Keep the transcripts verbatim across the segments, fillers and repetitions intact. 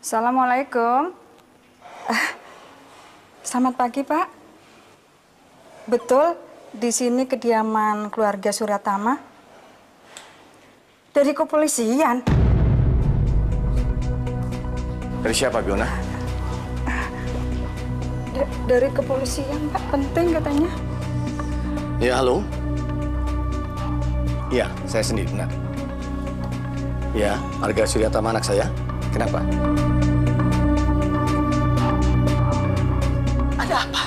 Assalamualaikum. Uh, selamat pagi, Pak. Betul, di sini kediaman keluarga Suryatama. Dari kepolisian. Dari siapa, Fiona? D dari kepolisian, Pak. Penting katanya. Ya, halo. Iya, saya sendiri, benar. Ya, Arga Suryatama anak saya. Kenapa? Ada apa?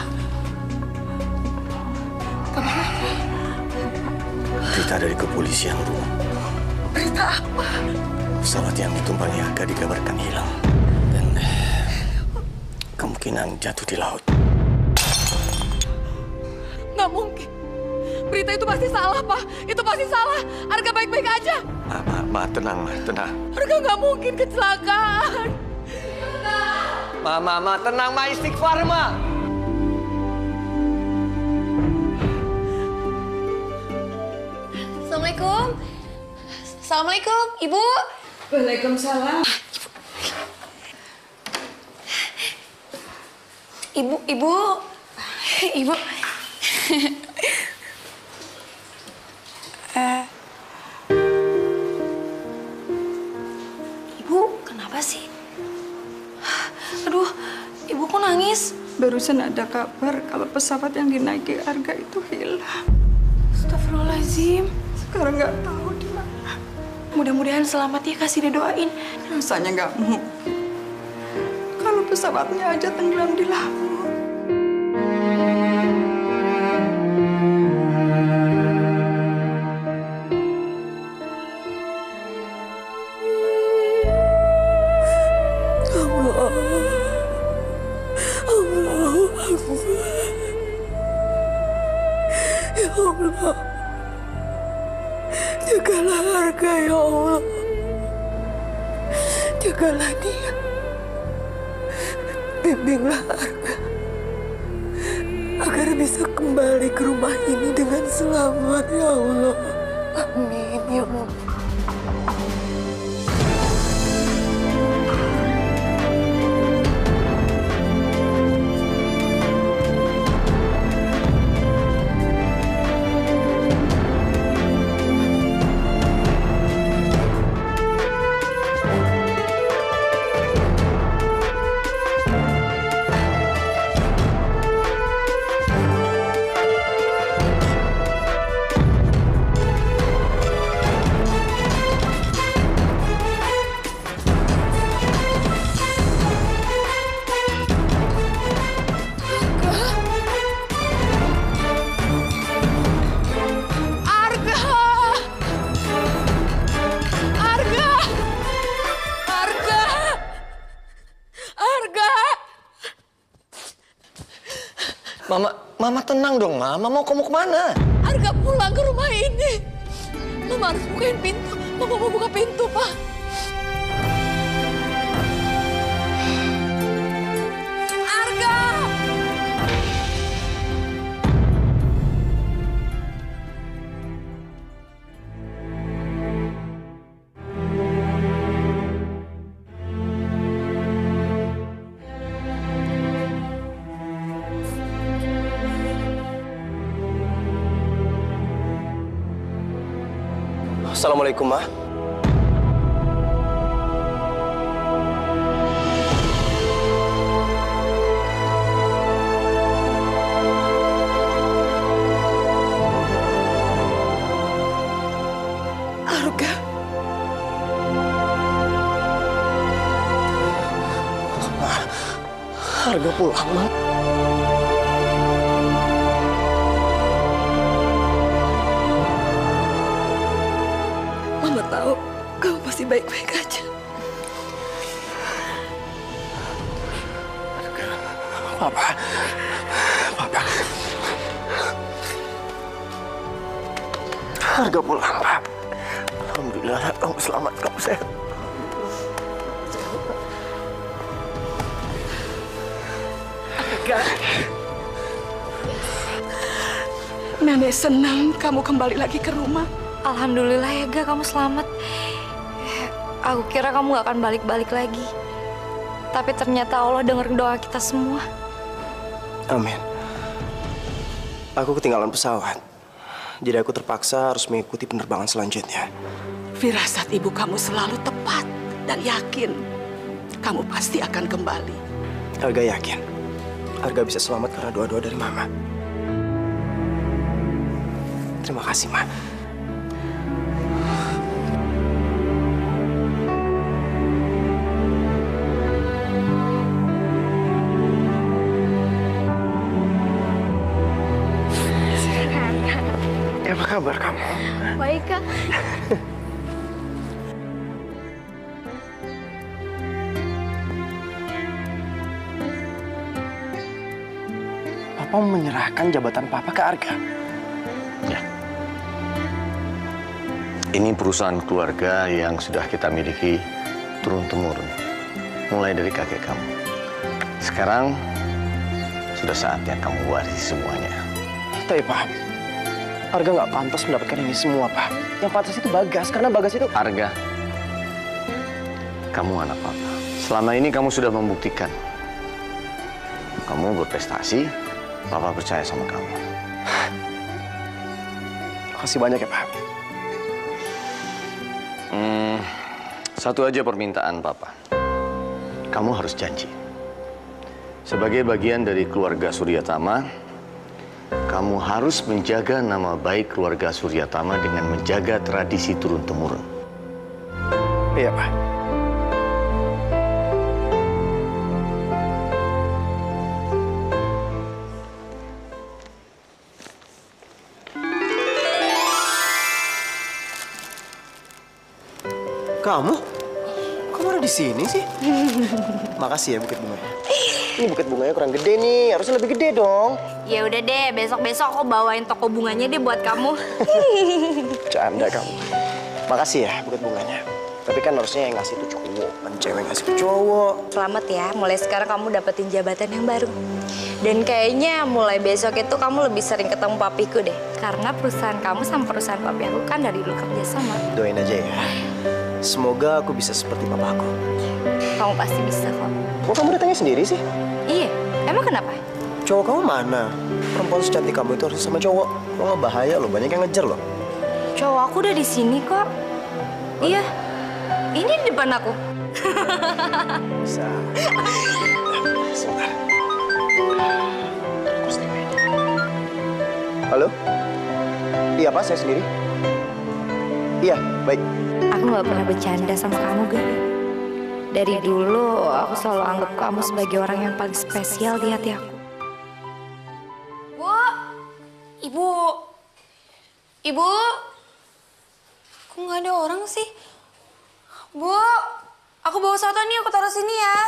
Kenapa? Berita dari kepolisian, Bu. Berita apa? Pesawat yang ditumpangi Arga dikabarkan hilang. Dan kemungkinan jatuh di laut. Nggak mungkin. Berita itu pasti salah, Pak. Itu pasti salah. Arga baik-baik aja. Ma, ma, ma, tenang, ma, tenang. Arga nggak mungkin kecelakaan. Ma, ma, ma, tenang, ma, istighfar, ma. Assalamualaikum. Assalamualaikum, Ibu. Waalaikumsalam. Ibu, Ibu. Ibu. uh, Ibu, kenapa sih? Aduh, Ibu kok nangis? Barusan ada kabar kalau pesawat yang dinaiki Arga itu hilang. Astagfirullahaladzim. Sekarang nggak tahu di mana. Mudah-mudahan selamat ya, kasih didoain. Rasanya nggak mungkin. Kalau pesawatnya aja tenggelam di laut. Ya Allah, jagalah Arga ya Allah, jagalah dia, bimbinglah Arga agar bisa kembali ke rumah ini dengan selamat ya Allah. Amin ya Allah. Mama, Mama tenang dong, Mama. Mau kamu kemana? Arga pulang ke rumah ini. Mama harus bukain pintu. Mama mau buka pintu, Pak. Arga! Assalamualaikum, Ma. Arga. Arga pulang, Ma. Mama tahu kamu pasti baik-baik aja. Papa. Papa. Arga pulang, Pak. Alhamdulillah, kamu selamat, kamu sehat. Arga. Nenek senang kamu kembali lagi ke rumah. Alhamdulillah ya, Ga, kamu selamat. Aku kira kamu gak akan balik-balik lagi. Tapi ternyata Allah dengar doa kita semua. Amin. Aku ketinggalan pesawat. Jadi aku terpaksa harus mengikuti penerbangan selanjutnya. Firasat ibu kamu selalu tepat dan yakin kamu pasti akan kembali. Arga yakin Arga bisa selamat karena doa-doa dari Mama. Terima kasih, Ma. Apa kabar kamu? Baik, Kak. Papa menyerahkan jabatan Papa ke Arga. Ya. Ini perusahaan keluarga yang sudah kita miliki turun-temurun. Mulai dari kakek kamu. Sekarang sudah saatnya kamu warisi semuanya. Tapi Pak, Arga nggak pantas mendapatkan ini semua, Pak. Yang pantas itu Bagas, karena Bagas itu... Arga, kamu anak Papa. Selama ini kamu sudah membuktikan. Kamu berprestasi, Papa percaya sama kamu. Makasih banyak ya, Pak. Hmm, satu aja permintaan Papa. Kamu harus janji. Sebagai bagian dari keluarga Suryatama, kamu harus menjaga nama baik keluarga Suryatama dengan menjaga tradisi turun-temurun. Iya, Pak. Kamu? Kamu ada di sini sih? Makasih ya buket bunganya. Ini buket bunganya kurang gede nih, harusnya lebih gede dong. Ya udah deh, besok-besok aku bawain toko bunganya deh buat kamu. Canda kamu. Makasih ya buket bunganya. Tapi kan harusnya yang ngasih itu cowok, kan cewek ngasih ke cowok. Selamat ya, mulai sekarang kamu dapetin jabatan yang baru. Dan kayaknya mulai besok itu kamu lebih sering ketemu papiku deh. Karena perusahaan kamu sama perusahaan papi aku kan dari dulu kerja sama. Doain aja ya. Semoga aku bisa seperti papaku. Kamu pasti bisa kok. Kok kamu datangnya sendiri sih? Iya, emang kenapa? Cowok kamu mana? Perempuan secantik kamu itu harus sama cowok. Lo nggak bahaya loh, banyak yang ngejar loh. Cowok aku udah di sini kok. Iya, ini di depan aku. Bisa. Sebentar. Halo? Iya, Pak, saya sendiri. Iya, baik. Aku nggak pernah bercanda sama kamu, Ga. Dari dulu, aku selalu anggap kamu sebagai orang yang paling spesial di hati aku. Bu, Ibu, Ibu, kok nggak ada orang sih? Bu, aku bawa soto nih, aku taruh sini ya.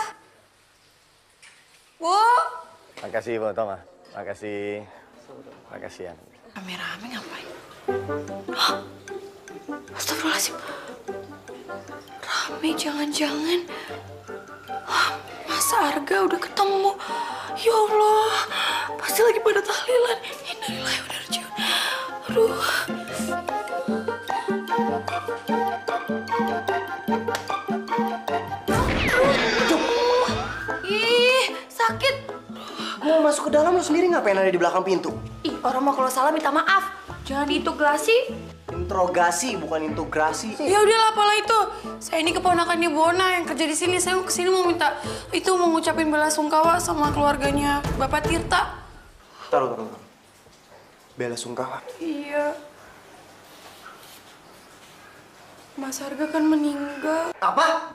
Bu. Makasih, Bu Toma. Makasih. Makasih ya. Rame-rame ngapain? Hah? Astagfirullahaladzim. Rame jangan-jangan. Hah, Mas Arga udah ketemu. Ya Allah, pasti lagi pada tahlilan. Innalillahi wa inna ilaihi raji'un. Aduh. Ih, sakit. Gue mau masuk ke dalam, lo sendiri ngapain ada di belakang pintu? Ih, orang mau kalau salah minta maaf. Jangan diintegrasi. Interogasi, bukan integrasi. Ya udahlah, apalah itu. Saya ini keponakannya Bona yang kerja di sini. Saya mau kesini mau minta itu mau ngucapin bela sungkawa sama keluarganya Bapak Tirta. Taruh, taruh, taruh. Bela sungkawa. Iya. Mas Arga kan meninggal. Apa?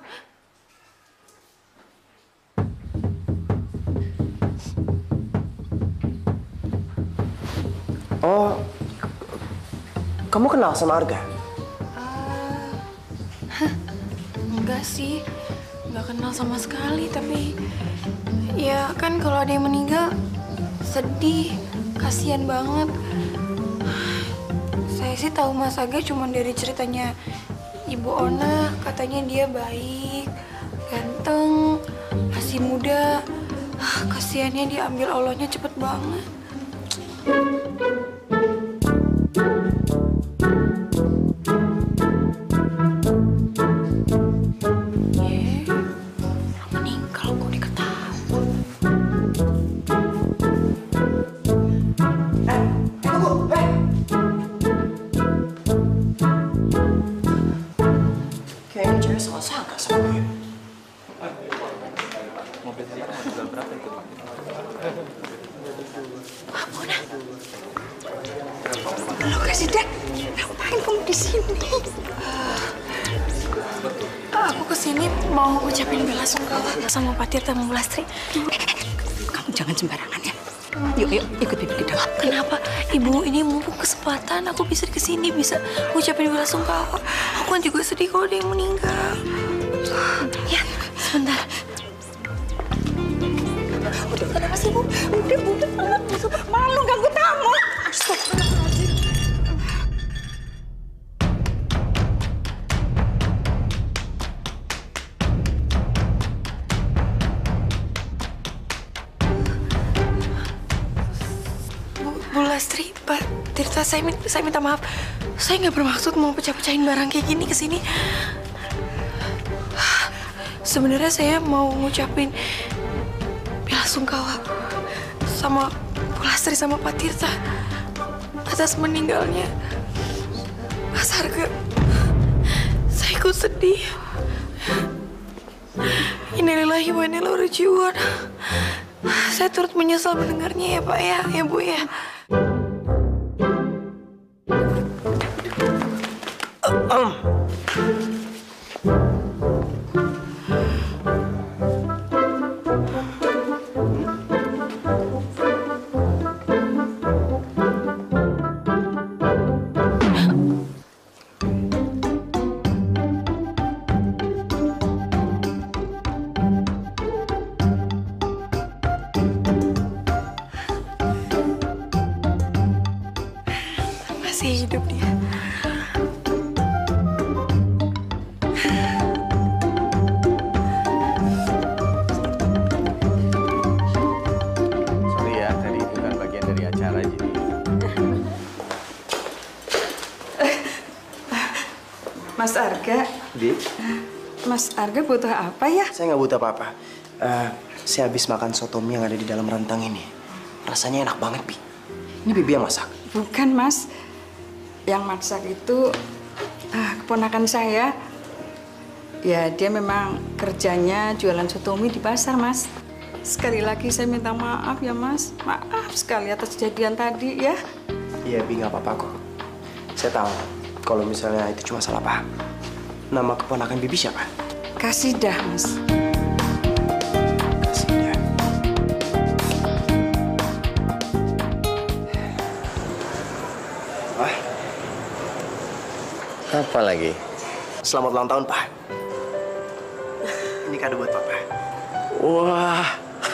Oh, kamu kenal sama Arga? Uh, enggak sih, nggak kenal sama sekali. Tapi ya kan kalau ada yang meninggal sedih, kasihan banget. Saya sih tahu Mas Arga cuma dari ceritanya Ibu Ona. Katanya dia baik, ganteng, masih muda. Ah, kasihannya diambil Allahnya cepet banget. Meninggal kok. Mona. Lo Kasida, ngapain kamu di sini? Uh, aku kesini mau ucapin bela sungkawa sama Pak Tirta sama Bu Lastri. Kamu jangan sembarangan ya. Yuk, yuk, ikut Bibi ke dalam. Kenapa? Ibu, ini mumpung kesempatan aku bisa kesini, bisa ucapin bela sungkawa. Aku kan juga sedih kalau dia yang meninggal. Ya, sebentar. Udah, kenapa sih, Bu? Udah, udah, udah. Malu ganggu tamu. Astagfirullahaladzim. Bu Lastri, Pak Tirta, saya minta, saya minta maaf. Saya nggak bermaksud mau pecah-pecahin barang kayak gini ke sini. Sebenarnya saya mau ngucapin bela sungkawa sama Bu Lastri sama Pak Tirta atas meninggalnya Mas Arga. Saya ikut sedih. Innalillahi wa inna ilaihi raji'un. Saya turut menyesal mendengarnya ya Pak ya, ya Bu ya. Masih hidup dia. Sorry ya, tadi bukan bagian dari acara jadi. Mas Arga. Di? Mas Arga butuh apa ya? Saya nggak butuh apa-apa. Uh, saya habis makan soto mie yang ada di dalam rantang ini. Rasanya enak banget, Bi. Ini Bibi yang masak. Bukan, Mas. Yang masak itu ah, keponakan saya. Ya, dia memang kerjanya jualan soto mie di pasar, Mas. Sekali lagi saya minta maaf ya, Mas. Maaf sekali atas kejadian tadi ya. Iya, Bi, nggak apa-apa kok. Saya tahu kalau misalnya itu cuma salah paham. Nama keponakan Bibi siapa? Kasidah, Mas. Kasidah. Wah, Apa lagi? selamat ulang tahun, Pak. Ini kado buat Papa. Wah,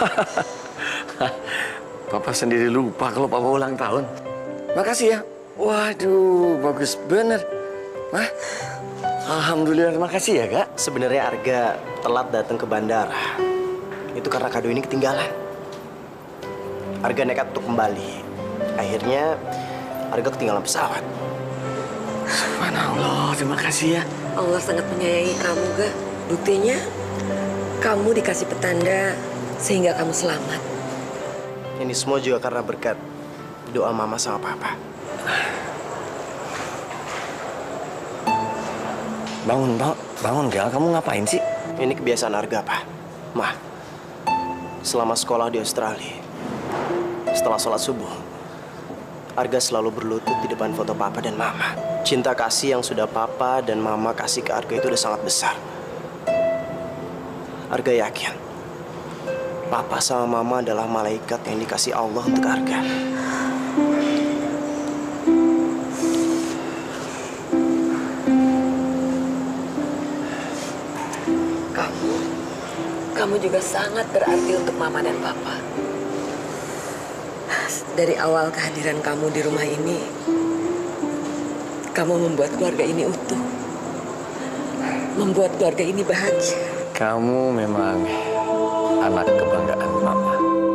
Papa sendiri lupa kalau Papa ulang tahun. Makasih ya. Waduh, bagus bener. Wah, alhamdulillah, terima kasih ya, Kak. Sebenarnya Arga telat datang ke bandara. Itu karena kado ini ketinggalan. Arga nekat untuk kembali. Akhirnya Arga ketinggalan pesawat. Subhanallah, terima kasih ya. Allah sangat menyayangi kamu, Ga. Buktinya, kamu dikasih petanda sehingga kamu selamat. Ini semua juga karena berkat doa Mama sama Papa. Bangun, bang, bangun, Gal. Kamu ngapain sih? Ini kebiasaan Arga, Pak. Mah, selama sekolah di Australia, setelah sholat subuh, Arga selalu berlutut di depan foto Papa dan Mama. Cinta kasih yang sudah Papa dan Mama kasih ke Arga itu udah sangat besar. Arga yakin, Papa sama Mama adalah malaikat yang dikasih Allah untuk Arga. Kamu, kamu juga sangat berarti untuk Mama dan Papa. Dari awal kehadiran kamu di rumah ini, kamu membuat keluarga ini utuh. Membuat keluarga ini bahagia. Kamu memang anak kebanggaan Mama.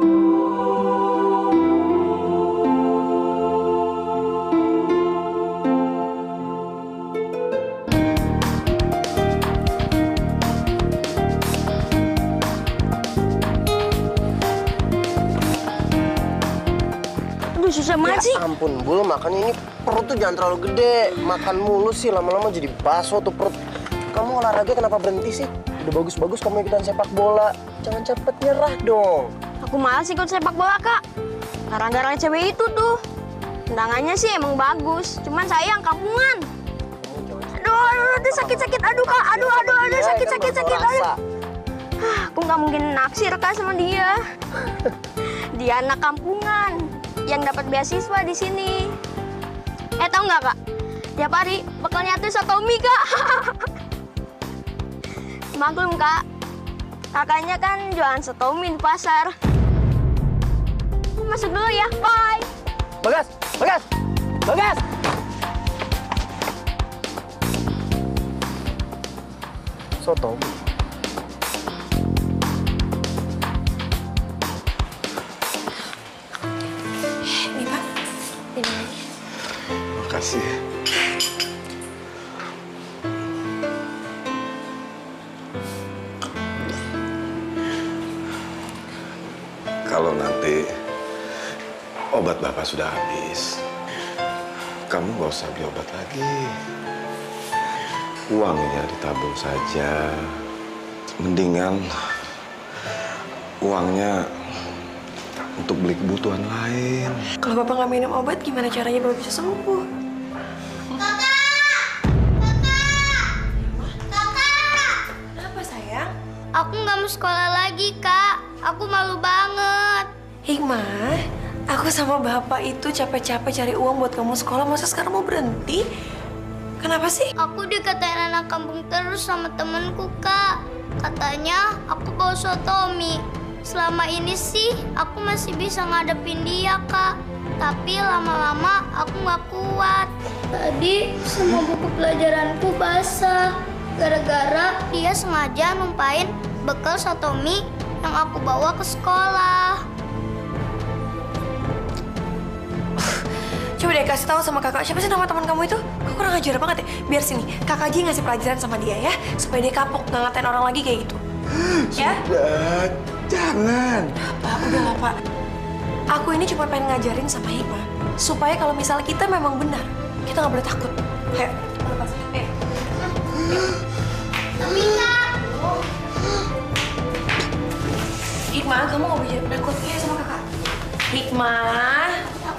Aduh, susah banget sih. Ya ampun, Bul, makannya ini perut tuh jangan terlalu gede. Makan mulu sih, lama-lama jadi baso tuh perut. Kamu olahraga kenapa berhenti sih? Udah bagus-bagus kamu ikutan sepak bola. Jangan cepet nyerah dong. Aku malas ikut sepak bola, Kak. Gara-gara cewek itu tuh. Tendangannya sih emang bagus, cuman sayang kampungan. Aduh, aduh, aduh, sakit-sakit. Aduh, Kak. Aduh, aduh, aduh, sakit-sakit, sakit. Aduh. Aku nggak mungkin naksir, Kak, sama dia. Dia anak kampungan yang dapat beasiswa di sini. Eh, tau nggak, Kak? Tiap hari bekalnya tuh soto mie, Kak. Maklum, Kak. Kakaknya kan jualan soto mie di pasar. Masuk dulu ya, bye. Bagas, Bagas, Bagas. Soto. Ini Pak, ini lagi. Makasih. Kalau nanti obat Bapak sudah habis, kamu nggak usah beli obat lagi. Uangnya ditabung saja. Mendingan uangnya untuk beli kebutuhan lain. Kalau Bapak nggak minum obat, gimana caranya Bapak bisa sembuh? Kenapa sayang? Aku nggak mau sekolah lagi, Kak. Aku malu banget. Hikmah, aku sama Bapak itu capek-capek cari uang buat kamu sekolah, masa sekarang mau berhenti? Kenapa sih? Aku dikatain anak kampung terus sama temenku, Kak. Katanya aku bawa sotomi. Selama ini sih aku masih bisa ngadepin dia, Kak. Tapi lama-lama aku nggak kuat. Tadi semua buku pelajaranku basah. Gara-gara dia sengaja numpain bekal sotomi yang aku bawa ke sekolah. Coba deh kasih tahu sama kakak, siapa sih nama teman kamu itu? Kok kurang ajar banget ya? Biar sini, kakak aja ngasih pelajaran sama dia ya, supaya dia kapok nggak ngatain orang lagi kayak gitu. Ya? Sudah, jangan. Pak, udah lah Pak. Aku ini cuma pengen ngajarin sama Hikmah, supaya kalau misalnya kita memang benar, kita nggak boleh takut. Ayo, lepas. Eh. Tapi, Kak. Hikmah, kamu nggak boleh jadi penakut ya sama kakak. Hikmah.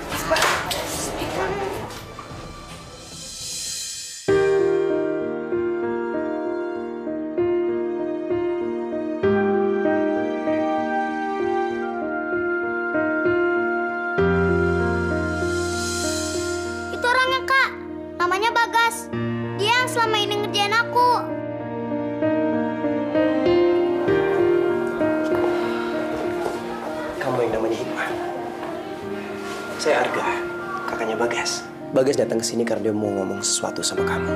Itu orangnya, Kak. Namanya Bagas. Dia yang selama ini ngerjain aku. Kamu yang namanya Hikmah. Saya Arga, kakaknya Bagas. Bagas datang ke sini karena dia mau ngomong sesuatu sama kamu.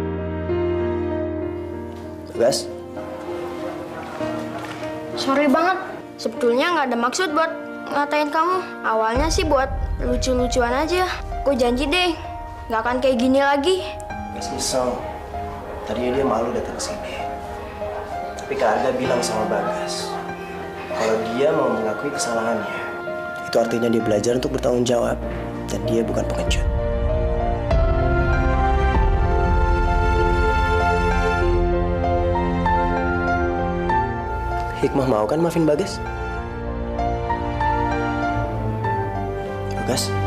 Bagas? Sorry banget. Sebetulnya nggak ada maksud buat ngatain kamu. Awalnya sih buat lucu-lucuan aja. Aku janji deh, nggak akan kayak gini lagi. Bagas nyesel. Tadinya dia malu datang ke sini. Tapi Kak Arga bilang sama Bagas, kalau dia mau mengakui kesalahannya, itu artinya dia belajar untuk bertanggung jawab. Dan dia bukan pengecut. Hikmah mau kan maafin Bagas? Bagas?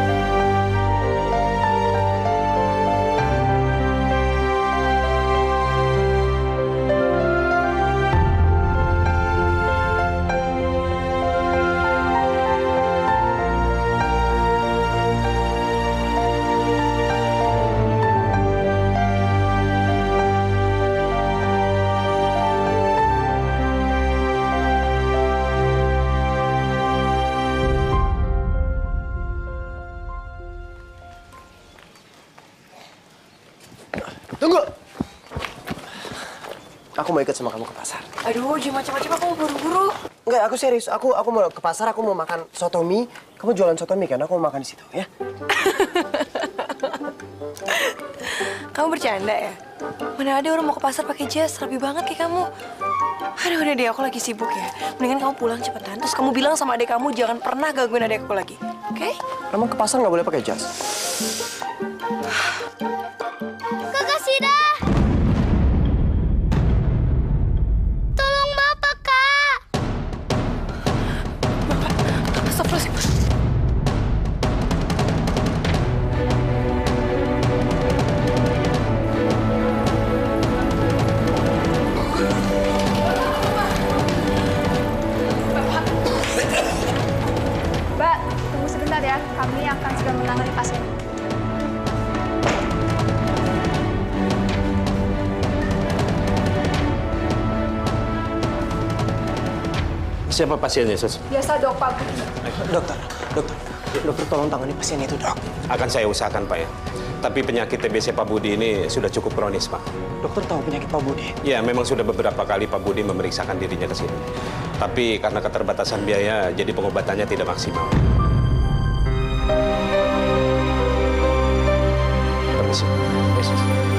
Tunggu! Aku mau ikut sama kamu ke pasar. Aduh, jangan macam-macam, aku mau buru-buru. Enggak, aku serius. Aku aku mau ke pasar, aku mau makan soto mie. Kamu jualan soto mie kan? Aku mau makan di situ, ya? Kamu bercanda ya? Mana ada orang mau ke pasar pakai jas, rapi banget kayak kamu. Aduh, udah deh, aku lagi sibuk ya. Mendingan kamu pulang cepetan. Terus kamu bilang sama adik kamu jangan pernah gangguin adik aku lagi. Oke? Okay? Emang ke pasar nggak boleh pakai jas? Kakak Sida! Siapa pasiennya, Sus? Biasa dok, Pak. Dokter, dokter, dokter tolong tangani pasien itu, dok. Akan saya usahakan, Pak ya. Tapi penyakit T B C Pak Budi ini sudah cukup kronis, Pak. Dokter tahu penyakit Pak Budi? Ya, memang sudah beberapa kali Pak Budi memeriksakan dirinya ke sini. Tapi karena keterbatasan biaya, jadi pengobatannya tidak maksimal. Permisi. Yesus.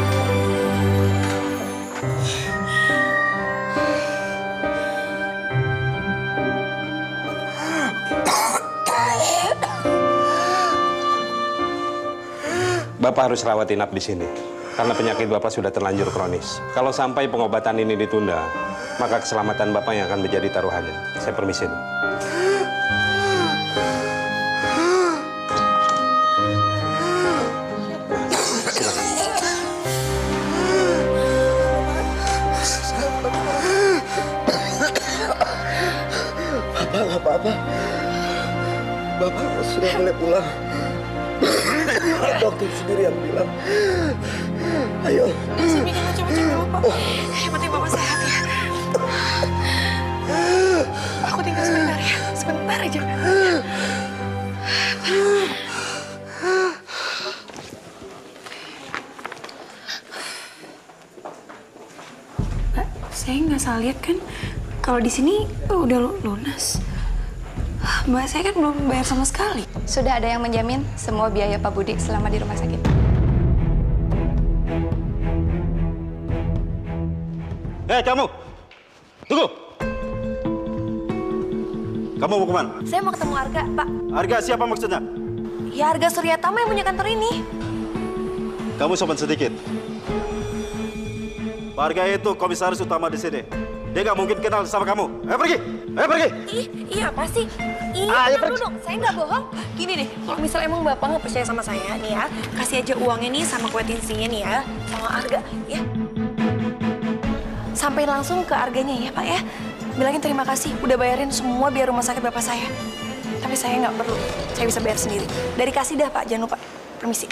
Bapak harus rawat inap di sini karena penyakit Bapak sudah terlanjur kronis. Kalau sampai pengobatan ini ditunda, maka keselamatan Bapak yang akan menjadi taruhannya. Saya permisi. Bapak nggak apa-apa. Bapak sudah boleh pulang. Dokter sendiri yang bilang. Ayo. Masih bikin macam-macam ya, Bapak. Yang penting Bapak sehat ya. Aku tinggal sebentar ya. Sebentar aja. Mbak, saya nggak salah lihat kan? Kalau di sini udah lunas. Mbak, saya kan belum bayar sama sekali. Sudah ada yang menjamin semua biaya Pak Budi selama di rumah sakit. Hei, kamu! Tunggu! Kamu mau kemana? Saya mau ketemu Arga, Pak. Arga siapa maksudnya? Ya, Arga Suryatama yang punya kantor ini. Kamu sopan sedikit. Pak Arga itu komisaris utama di sini. Dia nggak mungkin kenal sama kamu. Ayo pergi! Ayo pergi! Ih, iya apa sih? Iya, Ayo dulu dong. Saya nggak bohong. Gini deh, kalau misalnya emang Bapak nggak percaya sama saya nih ya, kasih aja uangnya nih sama kue tinsinya nih ya, sama Arga, ya. Sampai langsung ke Arganya ya, Pak ya. Bilangin terima kasih, udah bayarin semua biaya rumah sakit Bapak saya. Tapi saya nggak perlu, saya bisa bayar sendiri. Dari kasih dah, Pak, jangan lupa. Permisi.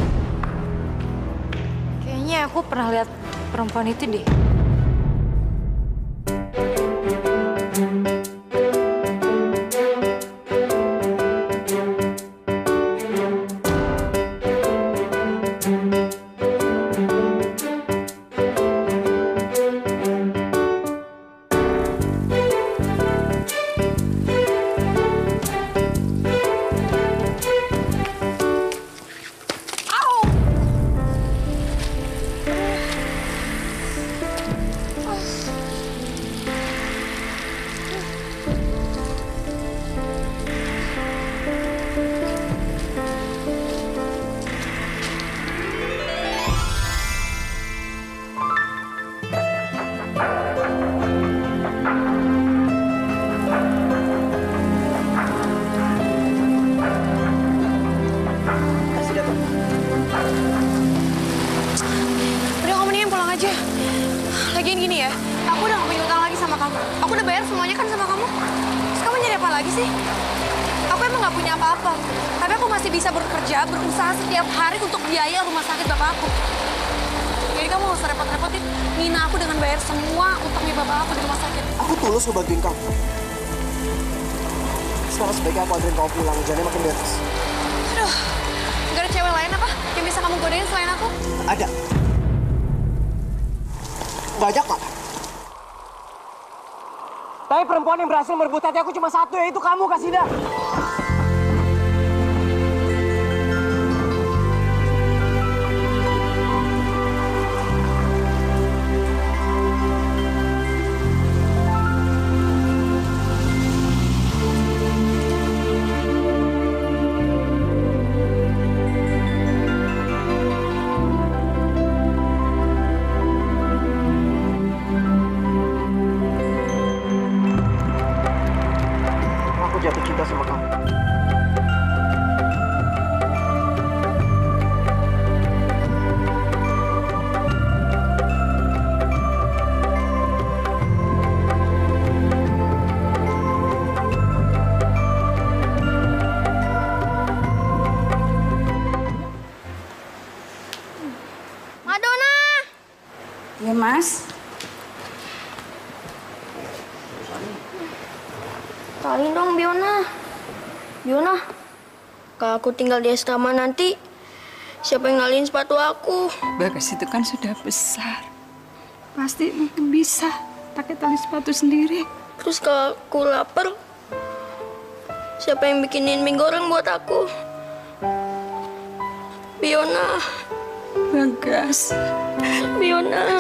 Kayaknya aku pernah lihat perempuan itu deh. Lagian gini ya, aku udah gak punya utang lagi sama kamu. Aku udah bayar semuanya kan sama kamu. Terus kamu nyari apa lagi sih? Aku emang gak punya apa-apa. Tapi aku masih bisa bekerja, berusaha setiap hari untuk biaya rumah sakit bapak aku. Jadi kamu gak usah repot-repotin Nina aku dengan bayar semua utangnya bapak aku di rumah sakit. Aku tulus ngebantuin kamu. Sekarang sebaiknya aku anterin kamu pulang, jangan makin beres. Aduh, gak ada cewek lain apa yang bisa kamu godain selain aku? Ada. Banyak kok. Tapi perempuan yang berhasil merebut hati aku cuma satu, yaitu kamu, Kasida. Jatuh cinta sama kamu. Madonna! Ya, Mas. Kenalin dong, Biona. Biona, kalau aku tinggal di asrama nanti, siapa yang ngalihin sepatu aku? Bagas itu kan sudah besar. Pasti bisa pakai tali sepatu sendiri. Terus kalau aku lapar, siapa yang bikinin mie goreng buat aku? Biona. Bagas. Biona.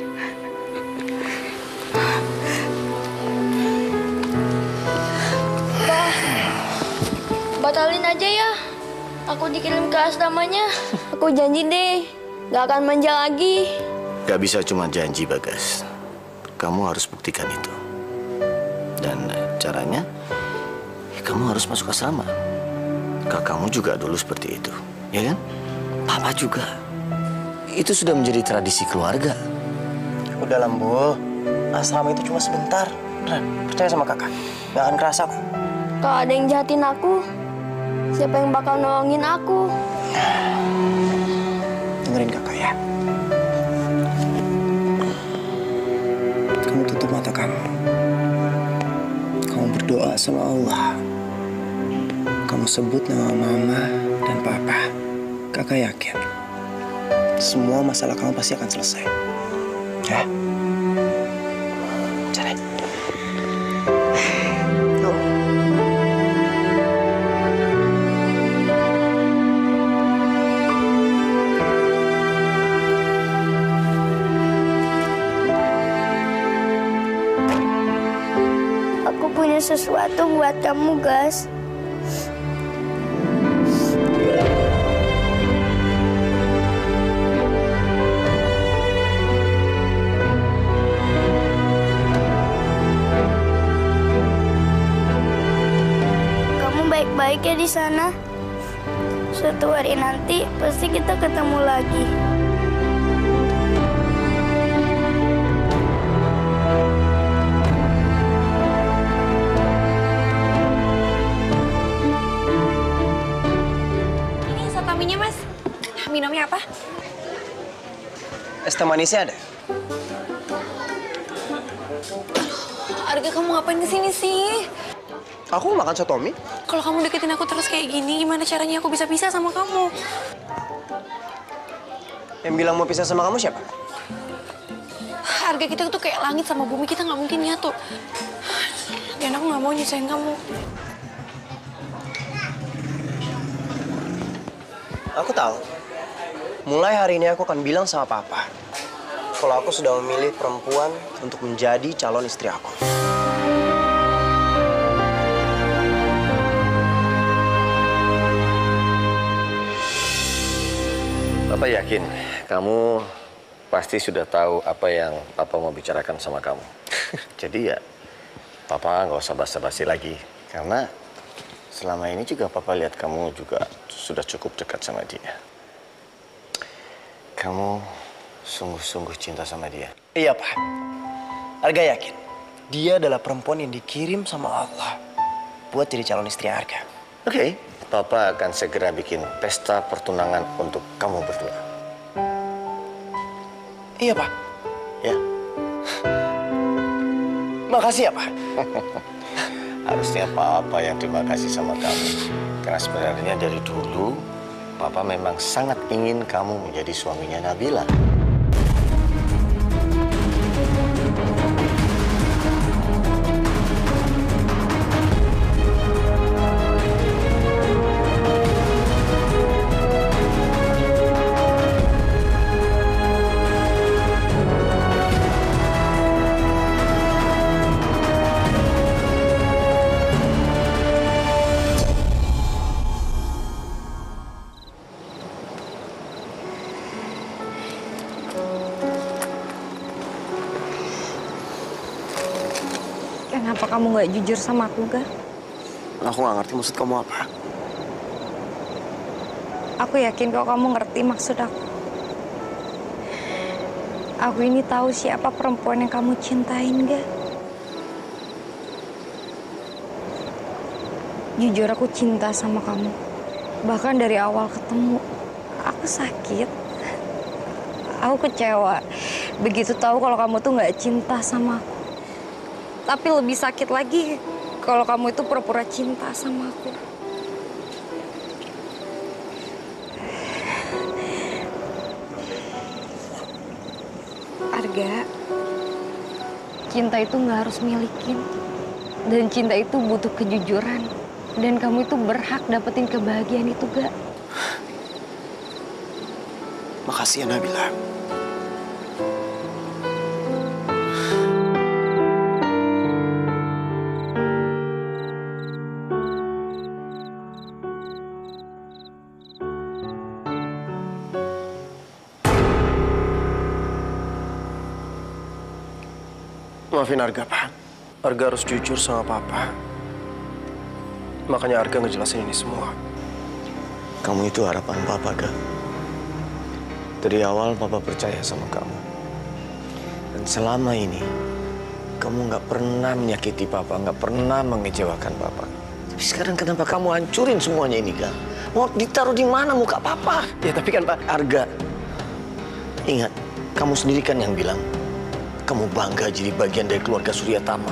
Batalin aja ya. Aku dikirim ke asramanya. Aku janji deh, gak akan manja lagi. Gak bisa cuma janji, Bagas. Kamu harus buktikan itu. Dan caranya, ya kamu harus masuk asrama. Kakakmu juga dulu seperti itu, ya kan? Papa juga. Itu sudah menjadi tradisi keluarga. Udah Lembu, asrama itu cuma sebentar. Beneran, percaya sama kakak. Gak akan kerasa kok. Kalau ada yang jahatin aku, siapa yang bakal nolongin aku? Dengerin kakak ya. Kamu tutup mata kamu. Kamu berdoa sama Allah. Kamu sebut nama mama dan papa. Kakak yakin semua masalah kamu pasti akan selesai. Ya? Cari. Aku punya sesuatu buat kamu, Gas. Kamu baik-baik ya di sana. Suatu hari nanti pasti kita ketemu lagi. Minumnya apa? Es teh manisnya ada? Arga, kamu ngapain kesini sih? Aku makan soto mie. Kalau kamu deketin aku terus kayak gini, gimana caranya aku bisa pisah sama kamu? Yang bilang mau pisah sama kamu siapa? Arga, kita tuh kayak langit sama bumi, kita nggak mungkin nyatu. Dan aku nggak mau nyesain kamu. Aku tahu. Mulai hari ini aku akan bilang sama papa kalau aku sudah memilih perempuan untuk menjadi calon istri aku. Papa yakin kamu pasti sudah tahu apa yang Papa mau bicarakan sama kamu. Jadi ya, Papa nggak usah basa-basi lagi. Karena selama ini juga Papa lihat kamu juga sudah cukup dekat sama dia. Kamu sungguh-sungguh cinta sama dia. Iya, Pak. Arga yakin dia adalah perempuan yang dikirim sama Allah buat jadi calon istri Arga. Oke, okay. Papa akan segera bikin pesta pertunangan untuk kamu berdua. Iya, Pak. Ya. Makasih ya, Pak. Harusnya Papa yang terima kasih sama kamu. Karena sebenarnya dari dulu Papa memang sangat ingin kamu menjadi suaminya Nabila. Kenapa kamu nggak jujur sama aku, Ga? Aku nggak ngerti maksud kamu apa. Aku yakin kalau kamu ngerti maksud aku. Aku ini tahu siapa perempuan yang kamu cintain, Ga. Jujur aku cinta sama kamu. Bahkan dari awal ketemu, aku sakit. Aku kecewa. Begitu tahu kalau kamu tuh nggak cinta sama aku. Tapi lebih sakit lagi kalau kamu itu pura-pura cinta sama aku. Arga, cinta itu nggak harus milikin. Dan cinta itu butuh kejujuran. Dan kamu itu berhak dapetin kebahagiaan itu, Ga. Makasih ya, Nabila. Maafin Arga, Pak. Arga harus jujur sama Papa. Makanya Arga ngejelasin ini semua. Kamu itu harapan Papa, Ga. Dari awal Papa percaya sama kamu. Dan selama ini, kamu nggak pernah menyakiti Papa, nggak pernah mengecewakan Papa. Tapi sekarang kenapa kamu hancurin semuanya ini, Ga? Mau ditaruh di mana muka Papa? Ya tapi kan, Pak. Arga, ingat, kamu sendiri kan yang bilang, kamu bangga jadi bagian dari keluarga Suryatama.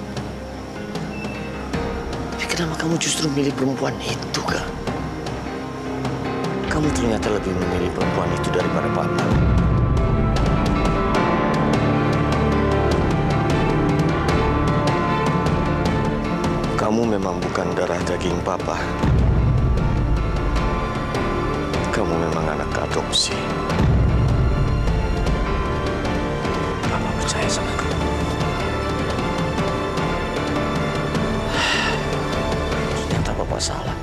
Tapi kenapa kamu justru milih perempuan itu, Ga? Kamu ternyata lebih memilih perempuan itu daripada Papa. Kamu memang bukan darah daging Papa. Kamu memang anak adopsi. Papa percaya sama kamu. Ternyata Papa salah.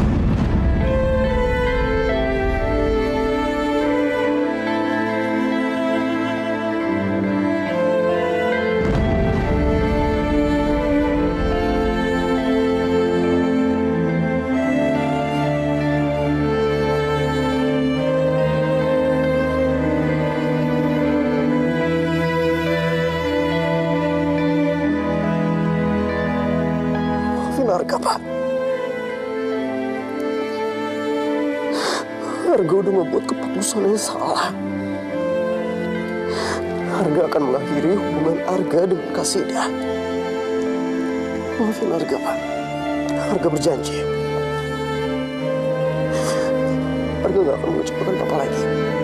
Arga, Pak. Arga udah membuat keputusan yang salah. Arga akan mengakhiri hubungan Arga dengan Kasidah. Maafin Arga, Pak. Arga berjanji. Arga gak akan mengecewakan Papa lagi.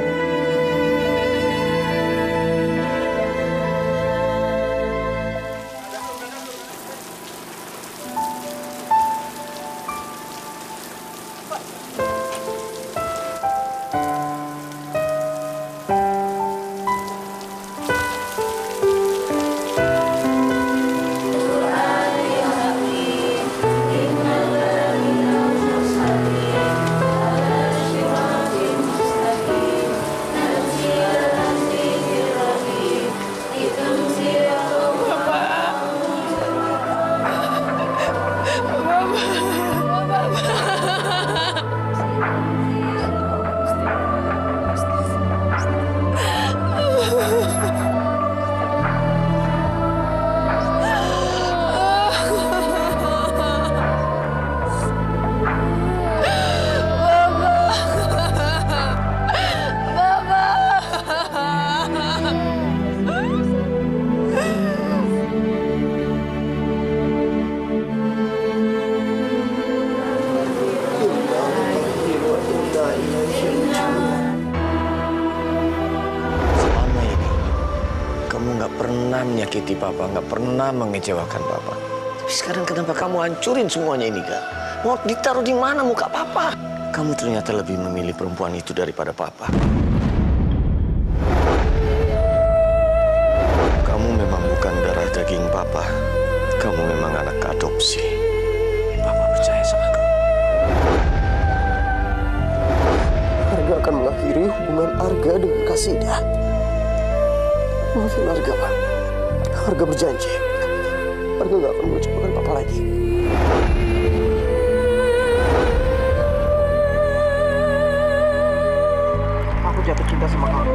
Menyakiti Papa, nggak pernah mengecewakan Papa. Tapi sekarang kenapa kamu hancurin semuanya ini, Ga? Mau ditaruh di mana muka Papa? Kamu ternyata lebih memilih perempuan itu daripada Papa. Kamu memang bukan darah daging Papa. Kamu memang anak adopsi. Papa percaya sama kamu. Arga akan mengakhiri hubungan Arga dengan Kasidah. Maafin Arga, Pak. Arga berjanji. Arga gak akan mengecewakan Papa lagi. Aku jatuh cinta sama kamu.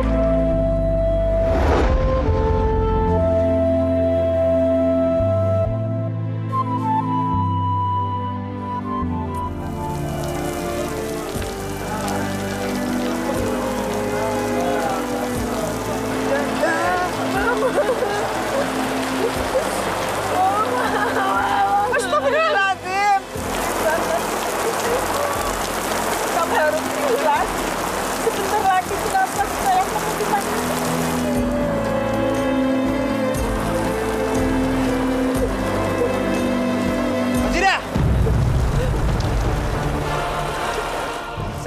Astagfirullah.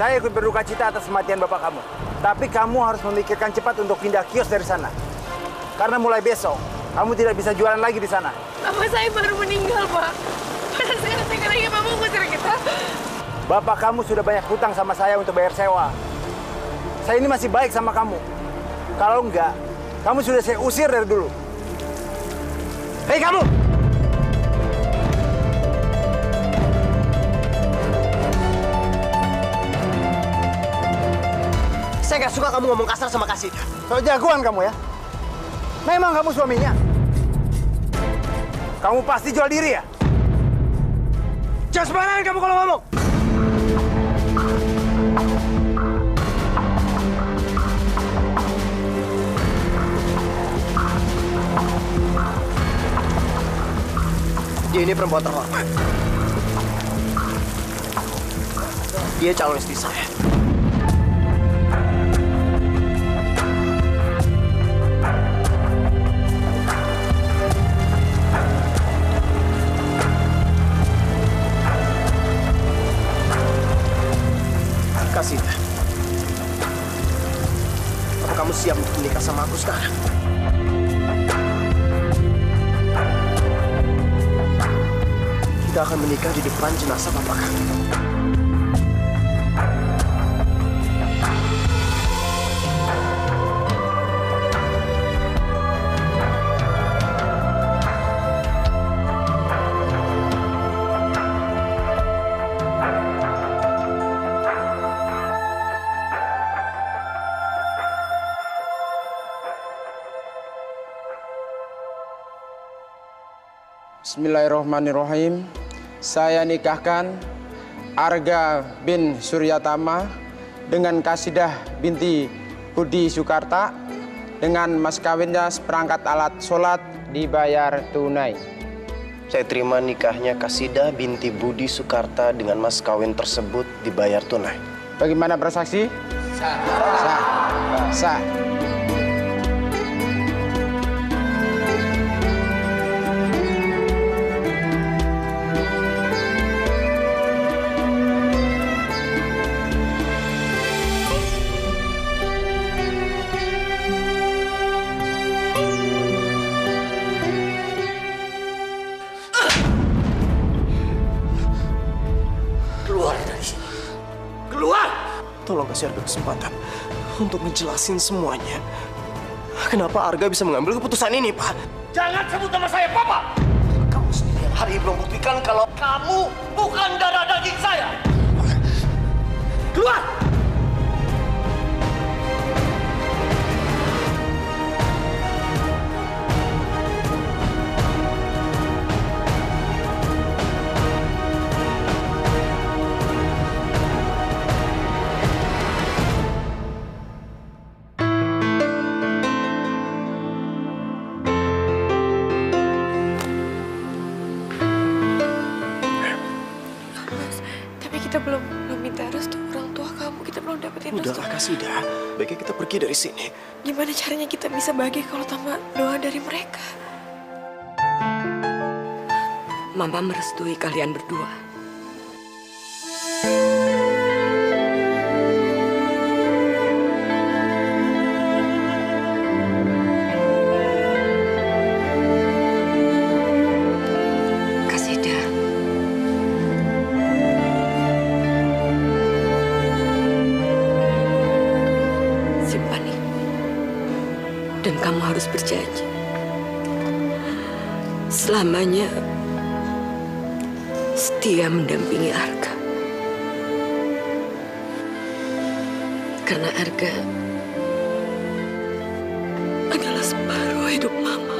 Saya ikut berduka cita atas kematian bapak kamu. Tapi kamu harus memikirkan cepat untuk pindah kios dari sana. Karena mulai besok, kamu tidak bisa jualan lagi di sana. Bapak saya baru meninggal, Pak. Pada saat sekarang Bapak ngusir kita. Bapak kamu sudah banyak hutang sama saya untuk bayar sewa. Saya ini masih baik sama kamu. Kalau enggak, kamu sudah saya usir dari dulu. Hei kamu! Saya nggak suka kamu ngomong kasar sama Kasidah. So jagoan kamu ya? Memang kamu suaminya? Kamu pasti jual diri ya? Jangan sembarangan kamu kalau ngomong! Dia ini perempuan terhormat. Dia calon istri saya. Kasidah, apa kamu siap untuk menikah sama aku sekarang? Kita akan menikah di depan jenazah bapak kamu. Bismillahirrahmanirrahim. Saya nikahkan Arga bin Suryatama dengan Kasidah binti Budi Sukarta dengan mas kawinnya seperangkat alat sholat dibayar tunai. Saya terima nikahnya Kasidah binti Budi Sukarta dengan mas kawin tersebut dibayar tunai. Bagaimana bersaksi? Sah. Sah. Sah. Tolong kasih Arga kesempatan untuk ngejelasin semuanya. Kenapa Arga bisa mengambil keputusan ini, Pak? Jangan sebut nama saya, Papa! Kamu sendiri yang hari ini belum buktikan kalau kamu bukan darah daging saya! Keluar! Kita belum belum minta restu orang tua kamu, kita belum dapetin restu. Udahlah Kasidah, baiknya kita pergi dari sini. Gimana caranya kita bisa bahagia kalau tanpa doa dari mereka? Mama merestui kalian berdua. Dan kamu harus berjanji selamanya setia mendampingi Arga. Karena Arga adalah separuh hidup Mama.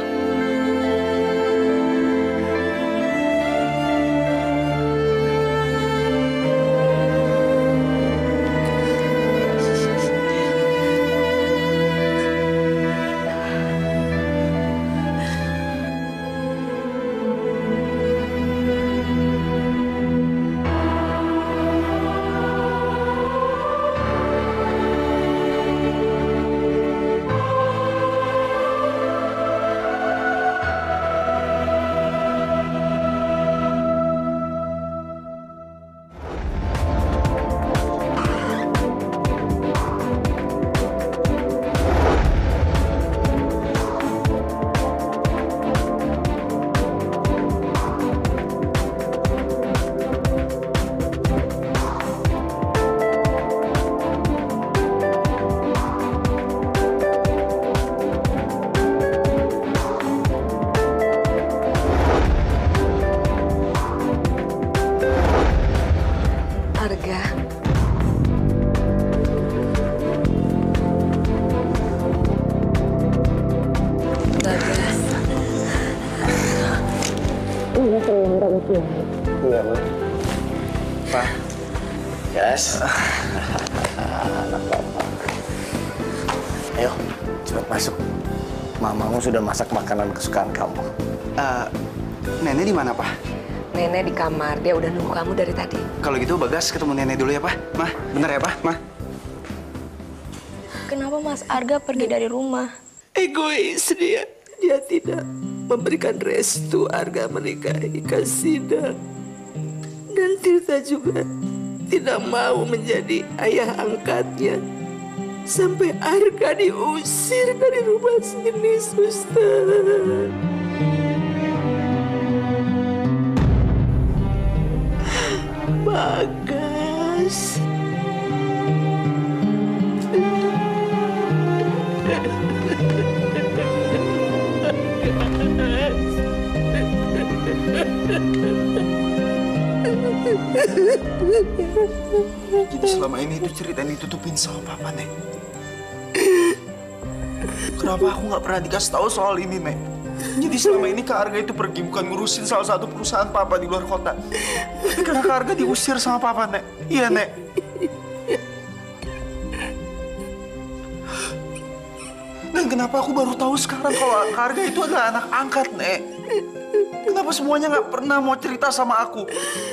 Iya, Ma. Pak. Yes. Anak Papa. Ayo, cepat masuk. Mamamu sudah masak makanan kesukaan kamu. Uh, nenek di mana, Pak? Nenek di kamar, dia udah nunggu kamu dari tadi. Kalau gitu Bagas ketemu nenek dulu ya, Pak. Mah, bener ya, Pak? Mah. Kenapa Mas Arga pergi dari rumah? Egois dia. Dia tidak memberikan restu Arga menikahi Kasida. Dan Tirta juga tidak mau menjadi ayah angkatnya. Sampai Arga diusir dari rumah sini, Suster. Bagas. Jadi selama ini itu cerita yang ditutupin sama Papa, Nek. Kenapa aku nggak pernah dikasih tahu soal ini, Nek? Jadi selama ini Kak Arga itu pergi bukan ngurusin salah satu perusahaan Papa di luar kota. Karena Kak Arga diusir sama Papa, Nek. Iya, Nek. Dan kenapa aku baru tahu sekarang kalau Kak Arga itu adalah anak angkat, Nek? Kenapa semuanya nggak pernah mau cerita sama aku?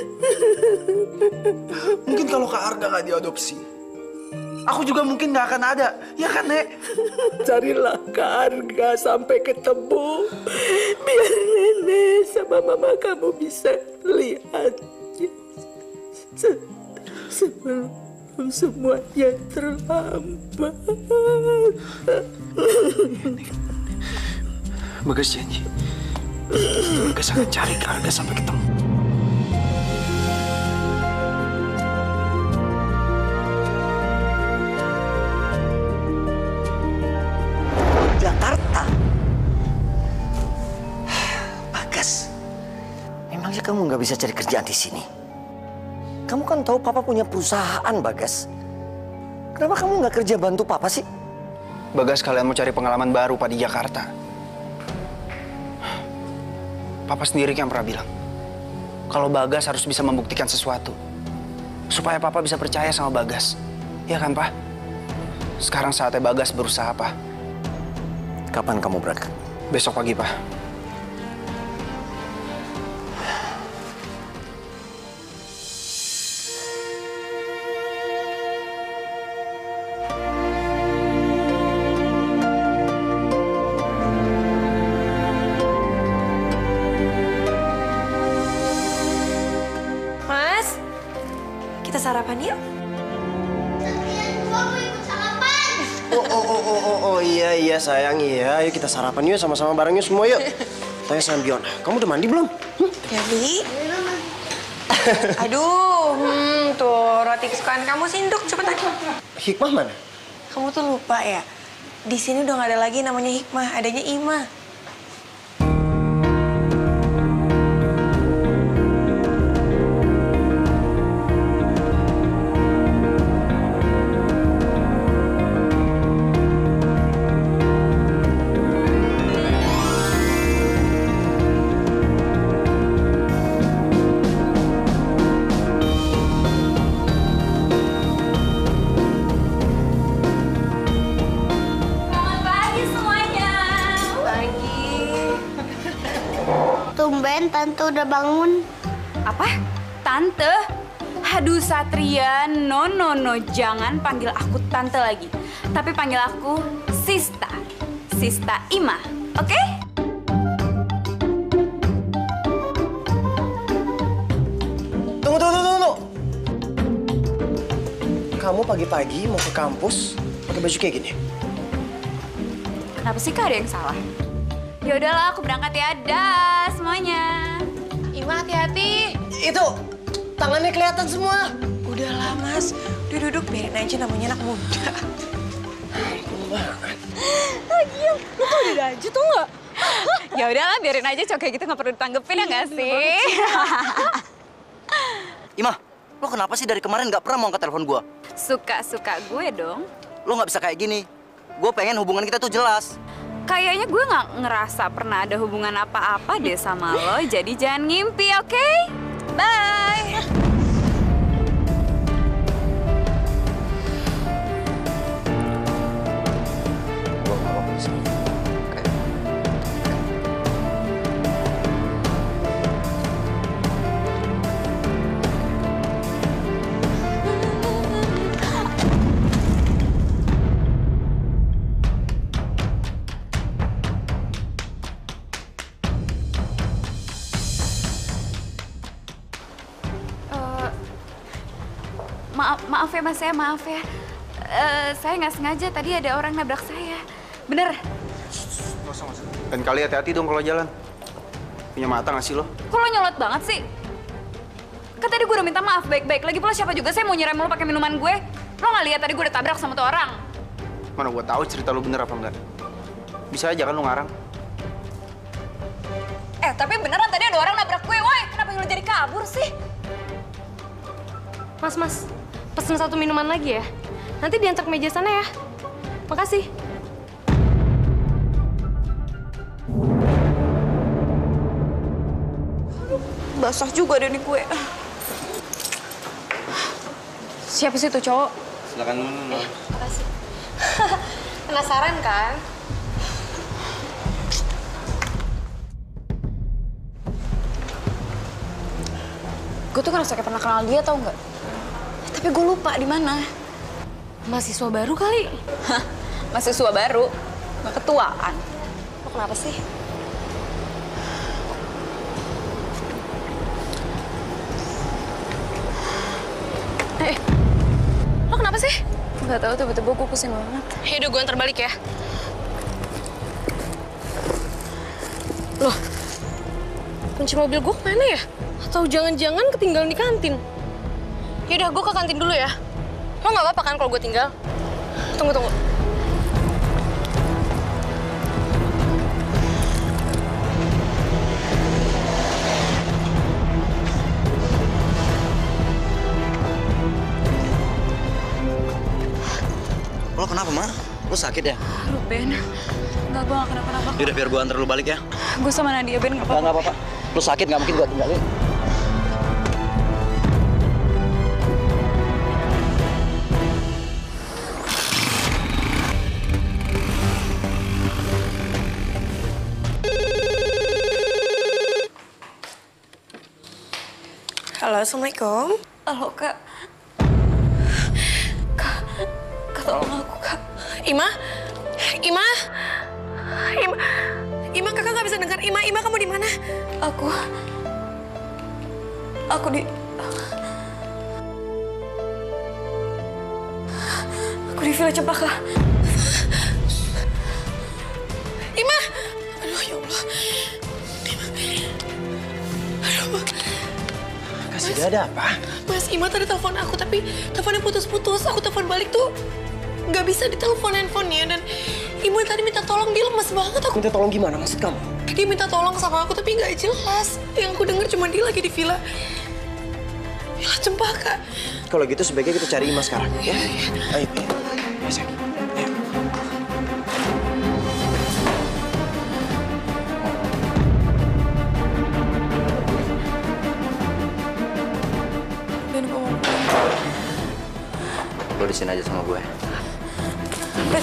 Mungkin kalau Kak Arga nggak diadopsi, aku juga mungkin nggak akan ada, ya kan, Nek? Carilah Kak Arga sampai ketemu. Biar nenek sama mama kamu bisa lihatnya Se- sebelum semuanya terlambat. Bagas janji. Bagas akan cari Kak Arga sampai ketemu. Jakarta? Bagas, memangnya kamu nggak bisa cari kerjaan di sini? Kamu kan tahu Papa punya perusahaan, Bagas. Kenapa kamu nggak kerja bantu Papa sih? Bagas, kalian mau cari pengalaman baru Pak di Jakarta. Papa sendiri yang pernah bilang, kalau Bagas harus bisa membuktikan sesuatu. Supaya Papa bisa percaya sama Bagas. Ya kan, Pak? Sekarang saatnya Bagas berusaha, Pak. Kapan kamu berangkat? Besok pagi, Pak. Mas, kita sarapan yuk. Oh, oh, oh, oh, oh, oh, iya, iya sayang, iya. Ayo kita sarapan yuk, sama-sama bareng yuk semua yuk. Tanya sama Biona, kamu udah mandi belum? Hm? Ya, Bi. Aduh, hmm, tuh roti kesukaan kamu sinduk, cepetan. Hikmah mana? Kamu tuh lupa ya? Di sini udah nggak ada lagi namanya Hikmah, adanya Ima. Tumben Tante udah bangun. Apa? Tante? Aduh Satria, no no no, jangan panggil aku Tante lagi. Tapi panggil aku Sista. Sista Ima, oke? Okay? Tunggu, tunggu, tunggu, tunggu. Kamu pagi-pagi mau ke kampus pakai baju kayak gini? Kenapa sih Kak, ada yang salah? Ya udahlah, aku berangkat ya. Dah semuanya. Ima, hati-hati. Itu tangannya kelihatan semua. Udahlah, Mas. Udah duduk, biarin aja namanya anak muda. Lagian, lu tuh udah aja tuh nggak? Ya udahlah, biarin aja cowok kayak gitu nggak perlu ditanggepin ya nggak sih? Ima, lo kenapa sih dari kemarin nggak pernah mau angkat telepon gua? Suka-suka gue dong. Lo nggak bisa kayak gini. Gue pengen hubungan kita tuh jelas. kayaknya gue nggak ngerasa pernah ada hubungan apa-apa deh sama lo. Jadi jangan ngimpi, oke? Okay? Bye. Maaf, maaf ya mas, saya maaf ya. Uh, saya nggak sengaja tadi ada orang nabrak saya. Bener? Dan kali hati-hati dong kalau jalan. Punya mata nggak sih lo? Kok lo nyolot banget sih? Kan tadi gue udah minta maaf baik-baik. Lagi pula siapa juga saya mau nyerem lo pakai minuman gue? Lo nggak lihat tadi gue udah tabrak sama tuh orang? Mana gue tahu cerita lo bener apa enggak? Bisa aja kan lo ngarang? Eh tapi beneran tadi ada orang nabrak gue, woi. Kenapa lo jadi kabur sih? Mas, mas. Pesen satu minuman lagi ya. Nanti diantar ke meja sana ya. Makasih. Basah juga deh nih kue. Siapa sih tuh cowok? Silakan dulu. Eh, makasih. Penasaran kan? Gue tuh ngerasa kayak pernah kenal dia, tau nggak? Tapi gue lupa di mana. Mahasiswa baru kali? Hah, mahasiswa baru? Nggak ketuaan. Lo kenapa sih? Eh, lo kenapa sih? Nggak tahu, tiba-tiba gue pusing banget. Yaudah, gue antar balik ya. Loh, kunci mobil gue kemana ya? Atau jangan-jangan ketinggalan di kantin? Yaudah, gue ke kantin dulu ya. Lo nggak apa-apa kan kalau gue tinggal? Tunggu, tunggu. Lo kenapa, Ma? Lo sakit ya? Aduh, Ben. Enggak, gue nggak kenapa-napa. Yaudah, biar gue antar lo balik ya. Gue sama Nadia, Ben. Nggak apa-apa. Nggak apa-apa. Lo sakit, nggak mungkin gue tinggalin. Halo, Assalamualaikum. Halo, Kak. Kak, Kak tolong aku, Kak. Ima? Ima? Ima? Ima, kakak nggak bisa dengar. Ima, Ima kamu di mana? Aku... Aku di... Aku di Villa Cempaka. Ima! Aduh, ya Allah. Ima. Aduh, Kasih dia ada apa? Mas, Ima tadi telepon aku, tapi teleponnya putus-putus. Aku telepon balik tuh nggak bisa ditelepon handphonenya. Dan Ima tadi minta tolong, dia lemes banget. Aku minta tolong gimana maksud kamu? Dia minta tolong sama aku, tapi nggak jelas. Yang aku dengar cuma dia lagi di villa. Villa Cempaka. Kalau gitu sebaiknya kita cari Ima sekarang, ya? Ayo, ya. Ayo, sayang. Ayo. Ben, gue mau Lo di sini aja sama gue. Ben,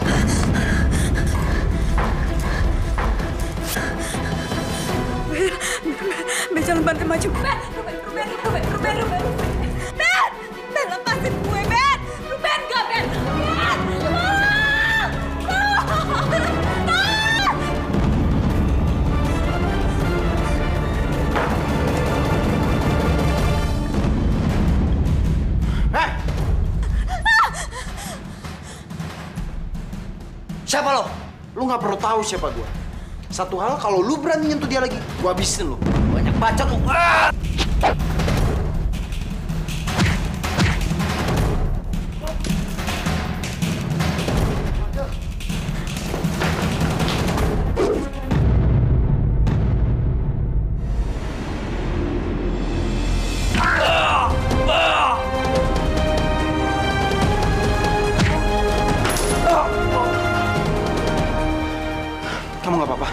Ben, Ben, jangan bantu maju. Ben, Ruben, Ruben, Ruben, Ruben, Ruben. Ben, Ben, lepasin gue, Ben. Ruben, gak, Ben. Ben, tolong. Tolong. Hei! Siapa lo? Lu nggak perlu tahu siapa gue. Satu hal, kalau lu berani nyentuh dia lagi, gue habisin lu. Banyak bacot lu. Ah! apa-apa.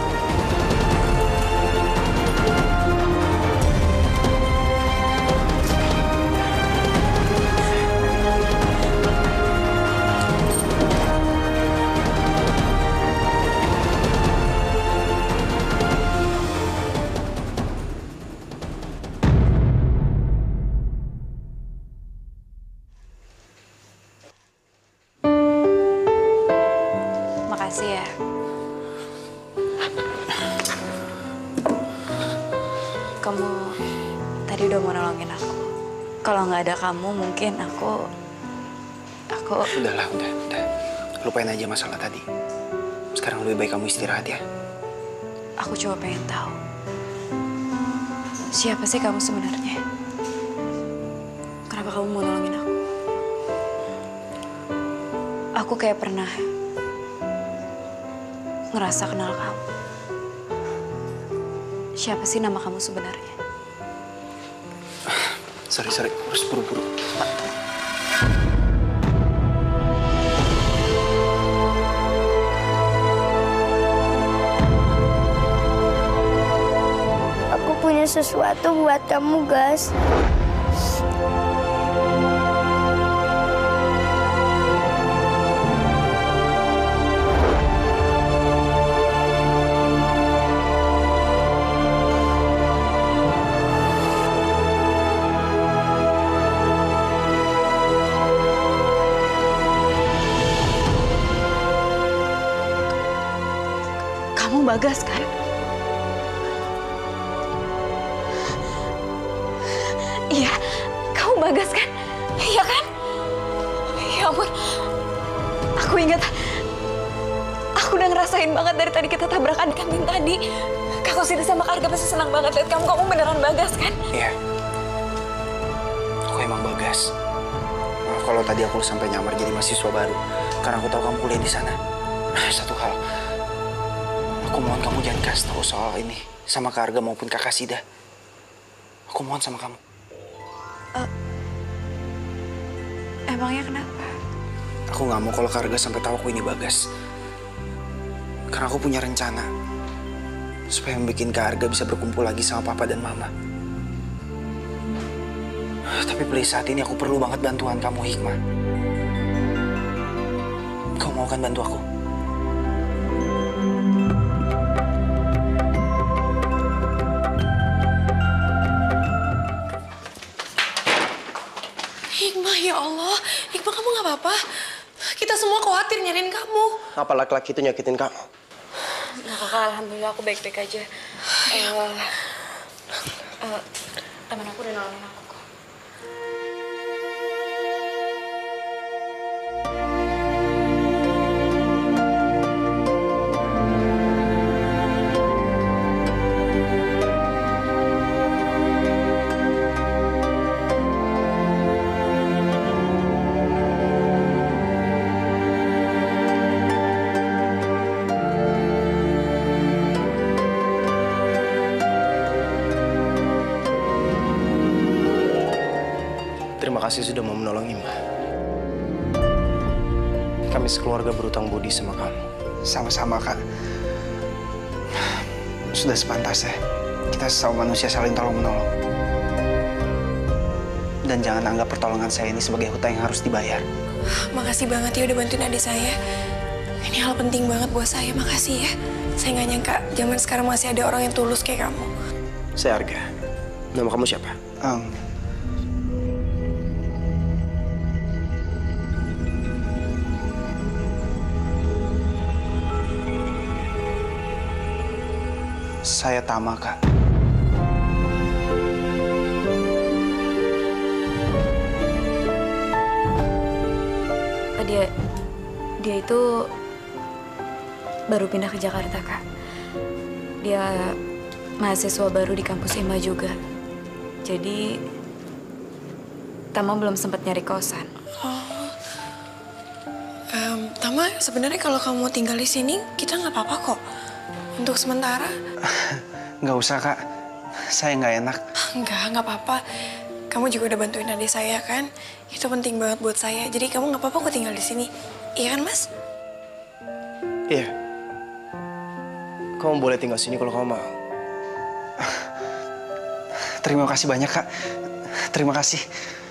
Makasih ya. Kamu tadi udah mau nolongin aku. Kalau nggak ada kamu, mungkin aku... Aku... Udahlah, udah, udah. Lupain aja masalah tadi. Sekarang lebih baik kamu istirahat ya. Aku cuma pengen tahu. Siapa sih kamu sebenarnya? Kenapa kamu mau nolongin aku? Aku kayak pernah ngerasa kenal kamu. Siapa sih nama kamu sebenarnya? Sorry, sorry. Harus buru-buru. Aku punya sesuatu buat kamu, Gas. Kamu Bagas kan? Iya, kamu Bagas kan? Iya kan? Ya ampun, aku ingat. Aku udah ngerasain banget dari tadi kita tabrakan di kantin tadi. Kak Kosida sama Kak Arga pasti senang banget lihat kamu. Kamu beneran Bagas kan? Iya. Aku emang Bagas. Maaf kalau tadi aku sampai nyamar jadi mahasiswa baru. Karena aku tahu kamu kuliah di sana. Satu hal. Aku mohon kamu jangan kasih tahu soal ini sama Kak Arga maupun Kak Kosida. Aku mohon sama kamu. Uh, emangnya kenapa? Aku nggak mau kalau Kak Arga sampai tahu aku ini Bagas. Karena aku punya rencana supaya membuat Kak Arga bisa berkumpul lagi sama Papa dan Mama. Tapi please, saat ini aku perlu banget bantuan kamu, Hikmah. Kau mau kan bantu aku? Hikmah, ya Allah. Hikmah, kamu nggak apa-apa? Kita semua khawatir nyariin kamu. Apa laki-laki itu nyakitin kamu? Nah, kakak, alhamdulillah aku baik-baik aja. Uh, uh, teman aku udah nolongin aku kok. Terima kasih sudah mau menolong Imah. Kami sekeluarga berutang budi sama kamu. Sama-sama, Kak. Sudah sepantasnya kita sesama manusia saling tolong-menolong. Dan jangan anggap pertolongan saya ini sebagai hutang yang harus dibayar. Makasih banget ya udah bantuin adik saya. Ini hal penting banget buat saya. Makasih ya. Saya nggak nyangka zaman sekarang masih ada orang yang tulus kayak kamu. Saya Arga. Nama kamu siapa? Um, Saya Tama, Kak. Dia, dia itu baru pindah ke Jakarta, Kak. Dia mahasiswa baru di kampus I M A juga. Jadi, Tama belum sempat nyari kosan. Oh, um, Tama, sebenarnya kalau kamu mau tinggal di sini, kita nggak apa-apa kok. Untuk sementara. Nggak usah, Kak. Saya nggak enak. Nggak, nggak apa-apa. Kamu juga udah bantuin adik saya kan? Itu penting banget buat saya. Jadi kamu nggak apa-apa kok tinggal di sini. Iya kan, Mas? Iya. Kamu boleh tinggal sini kalau kamu mau. Terima kasih banyak, Kak. Terima kasih.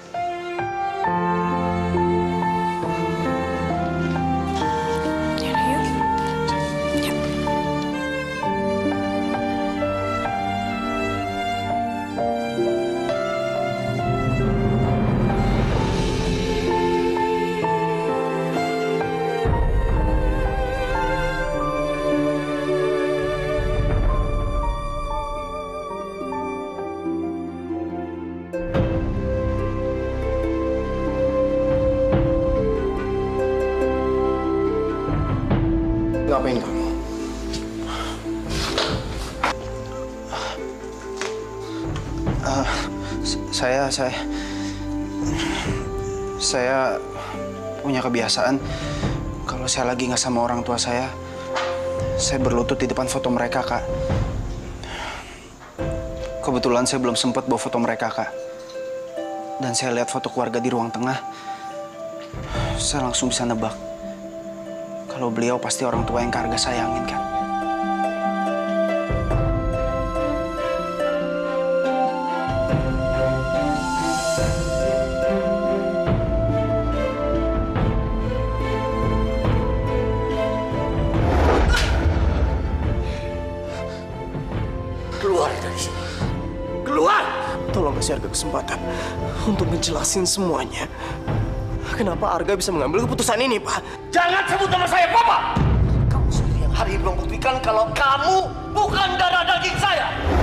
Ngapain kamu? Uh, saya, saya, saya punya kebiasaan kalau saya lagi nggak sama orang tua saya, saya berlutut di depan foto mereka, Kak. Kebetulan saya belum sempat bawa foto mereka, Kak. Dan saya lihat foto keluarga di ruang tengah, saya langsung bisa nebak kalau beliau pasti orang tua yang Kak Arga sayangin, kan? Keluar dari sini. Keluar! Tolong kasih Arga kesempatan untuk ngejelasin semuanya. Kenapa Arga bisa mengambil keputusan ini, Pak? Jangan sebut nama saya, Papa! Kamu sendiri yang hari ini membuktikan kalau kamu bukan darah daging saya!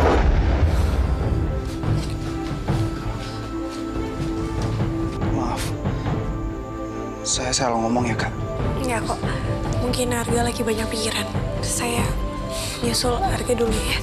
Maaf. Saya salah ngomong ya, Kak? Enggak kok. Mungkin Arga lagi banyak pikiran. Saya nyusul Arga dulu ya.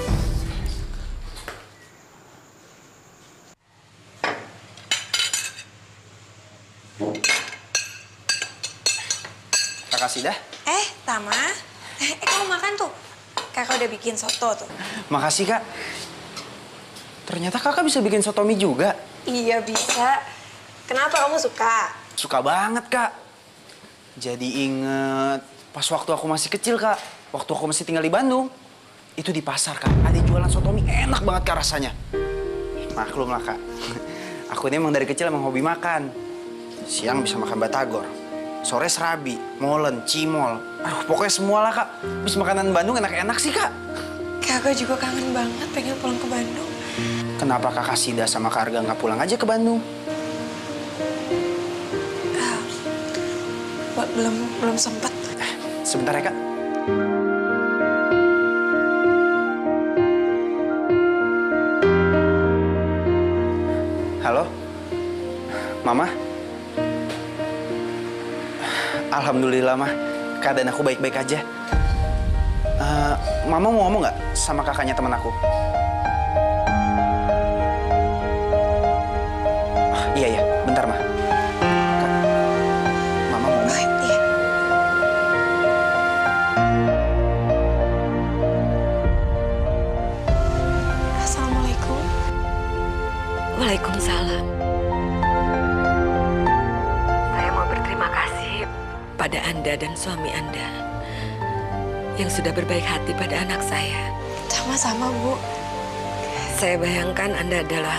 Makasih dah. Eh, Tama. Eh, eh, kamu makan tuh. Kakak udah bikin soto tuh. Makasih, Kak. Ternyata Kakak bisa bikin soto mie juga. Iya, bisa. Kenapa kamu suka? Suka banget, Kak. Jadi inget pas waktu aku masih kecil, Kak. Waktu aku masih tinggal di Bandung. Itu di pasar, Kak. Ada jualan soto mie enak banget, Kak, rasanya. Maklum lah, Kak. Aku ini emang dari kecil emang hobi makan. Siang bisa makan batagor. Sore serabi, molen, cimol. Aduh, pokoknya semua lah, Kak. Habis makanan Bandung enak-enak sih, Kak. Kakak juga kangen banget pengen pulang ke Bandung. Kenapa Kakak Sida sama Kak Arga nggak pulang aja ke Bandung? Uh, belum belum sempat. Sebentar ya, Kak. Halo? Mama? Alhamdulillah, Mah. Keadaan aku baik-baik aja. Uh, Mama mau ngomong nggak sama kakaknya teman aku? Ah, iya, iya. Bentar, Mah. Kak, Mama mau ngomong. Iya. Assalamualaikum. Waalaikumsalam. Saya mau berterima kasih pada Anda dan suami Anda yang sudah berbaik hati pada anak saya. Sama-sama, Bu. Saya bayangkan Anda adalah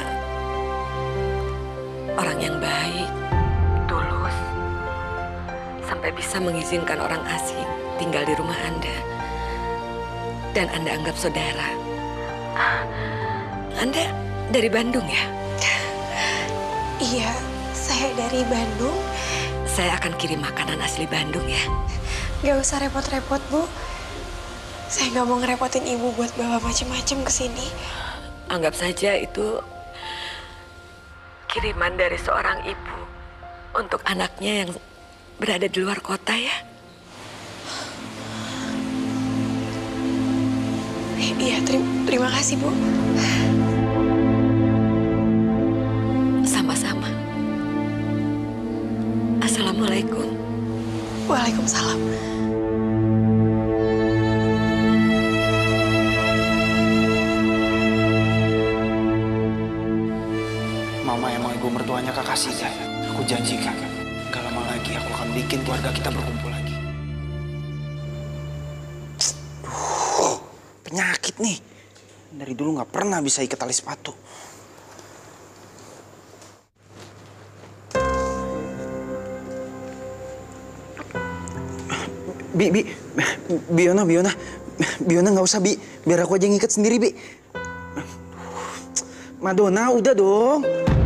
orang yang baik, tulus, sampai bisa mengizinkan orang asing tinggal di rumah Anda. Dan Anda anggap saudara. Anda dari Bandung ya? Iya, saya dari Bandung. Saya akan kirim makanan asli Bandung ya. Gak usah repot-repot, Bu. Saya nggak mau ngerepotin Ibu buat bawa macem-macem ke sini. Anggap saja itu kiriman dari seorang ibu untuk anaknya yang berada di luar kota ya. Iya, ter- terima kasih, Bu. Sama-sama. Assalamualaikum. Waalaikumsalam. Mama emang ibu mertuanya Kakak Sida. Aku janji, Kak. Gak lama lagi aku akan bikin keluarga kita berkumpul lagi. sakit nih. Dari dulu nggak pernah bisa ikat tali sepatu. Bi, Bi, Biona, Biona, Biona nggak usah Bi, biar aku aja ngikat sendiri Bi. Madonna, udah dong.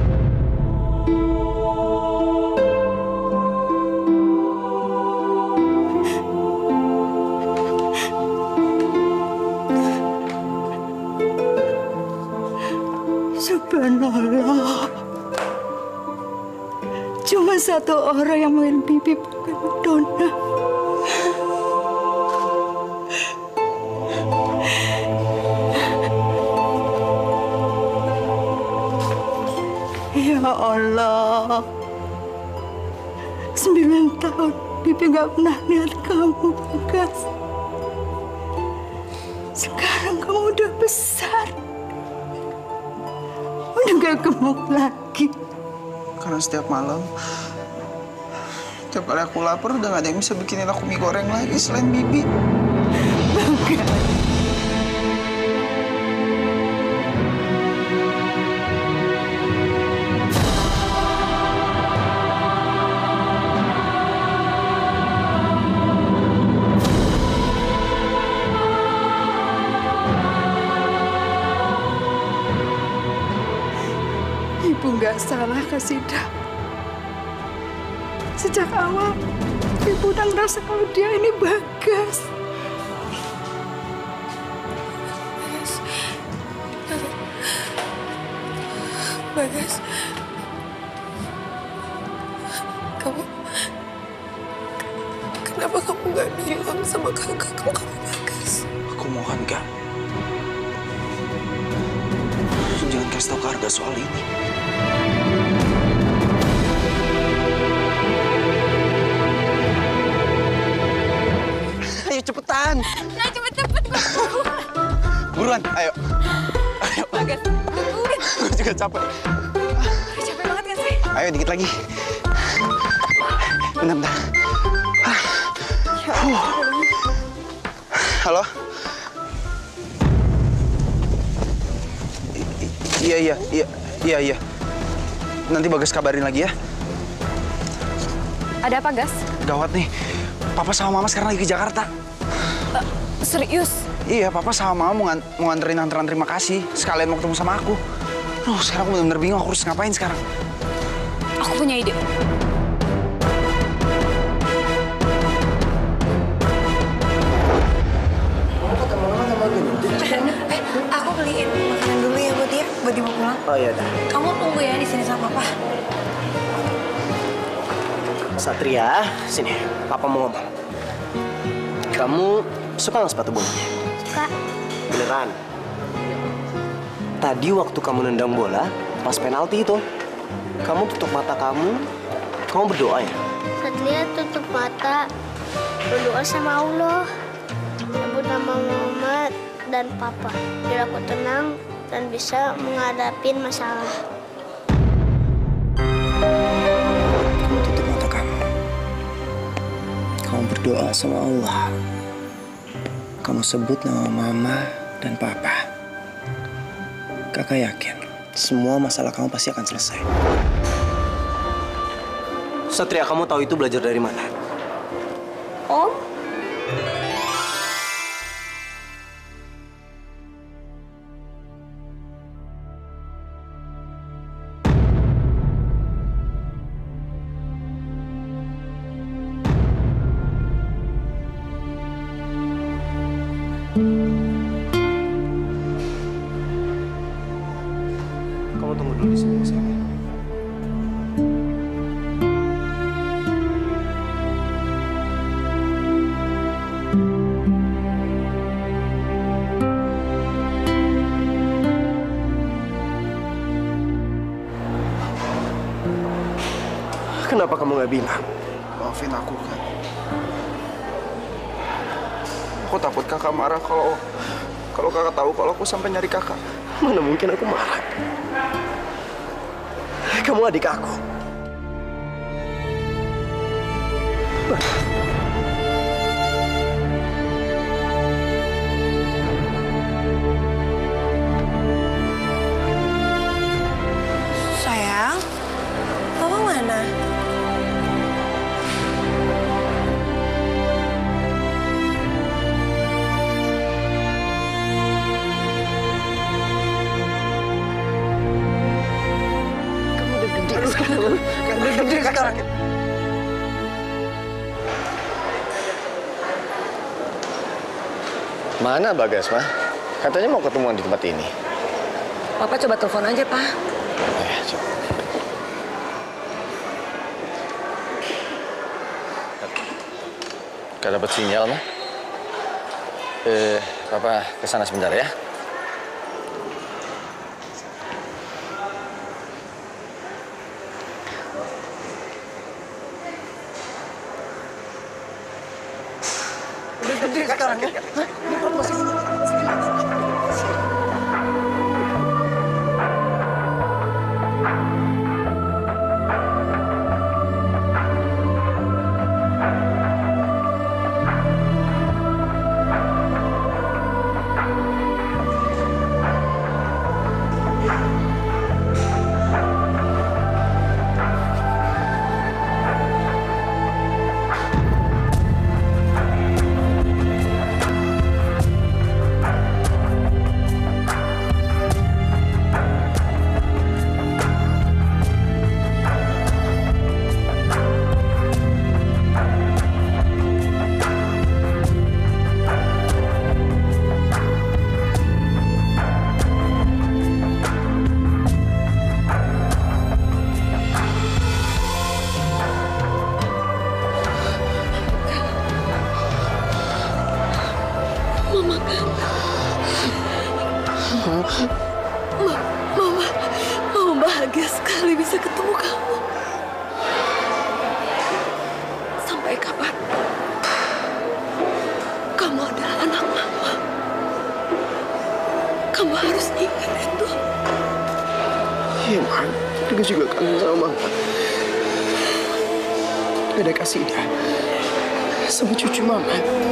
Subhanallah. Cuma satu orang yang main bibi bukan Madonna. Ya Allah. Sembilan tahun bibi nggak pernah lihat kamu, Bagas. Sekarang kamu udah besar. Udah gak gemuk lagi. Karena setiap malam, setiap kali aku lapar udah gak ada yang bisa bikinin aku mie goreng lagi selain Bibi. Bagas. Ibu nggak salah, Kasidah. Sejak awal, Ibu udah ngerasa kalau dia ini Bagas. Bagas. Bagas. Kamu... Kenapa kamu nggak bilang sama kakak kamu kamu Bagas? Aku mohon, Kak. Jangan kasih tau ke Arga soal ini. Ayo cepetan. Nah, cepet-cepet gue. Buruan, ayo. Ayo. Bagas, tungguin. Gue juga capek. Capek banget kan sih? Ayo dikit lagi. Bentar, bentar. Huh. Halo? Iya, iya, iya, iya, iya. Nanti Bagas kabarin lagi ya. Ada apa, Gas? Gawat nih. Papa sama Mama sekarang lagi ke Jakarta. Uh, serius? Iya, Papa sama Mama mau, ngan mau nganterin anteran terima kasih. Sekalian mau ketemu sama aku. Loh, sekarang aku bener-bener bingung aku harus ngapain sekarang. Aku punya ide. Eh, aku beliin makanan dulu ya buat dia, buat dibawa pulang. Oh iya dah. Kamu tunggu ya di sini sama Papa. Satria, sini. Papa mau ngomong. Kamu suka nggak sepatu bolanya? Suka. Beneran? Tadi waktu kamu nendang bola, pas penalti itu, kamu tutup mata kamu, kamu berdoa ya? Satria tutup mata, berdoa sama Allah. Sebut nama Muhammad dan Papa, biar aku tenang dan bisa menghadapi masalah. Kamu tutup mata kamu. Kamu berdoa sama Allah. Kamu sebut nama Mama dan Papa. Kakak yakin semua masalah kamu pasti akan selesai. Satria, kamu tahu itu belajar dari mana? Om? Kamu tunggu dulu di sini sayang. Kenapa kamu nggak bilang? Maafin aku, Kak. Aku takut kakak marah kalau kalau kakak tahu kalau aku sampai nyari kakak. Mana mungkin aku marah? Kamu adik aku. Bah. mana? Udah gede sekarang. Mana Bagas, mah? Katanya mau ketemuan di tempat ini. Papa coba telepon aja, Pak. Eh, coba. Gak dapet sinyal, mah? Eh, Papa kesana sebentar ya. Udah gede sekarang ya? Hah? Ini perut masih... Ma, Mama, Mama bahagia sekali bisa ketemu kamu. Sampai kapan? Kamu adalah anak Mama. Kamu harus ingat itu. Iya, Ma. Aku juga kangen sama Mama. Ada kasih dia sama cucu Mama.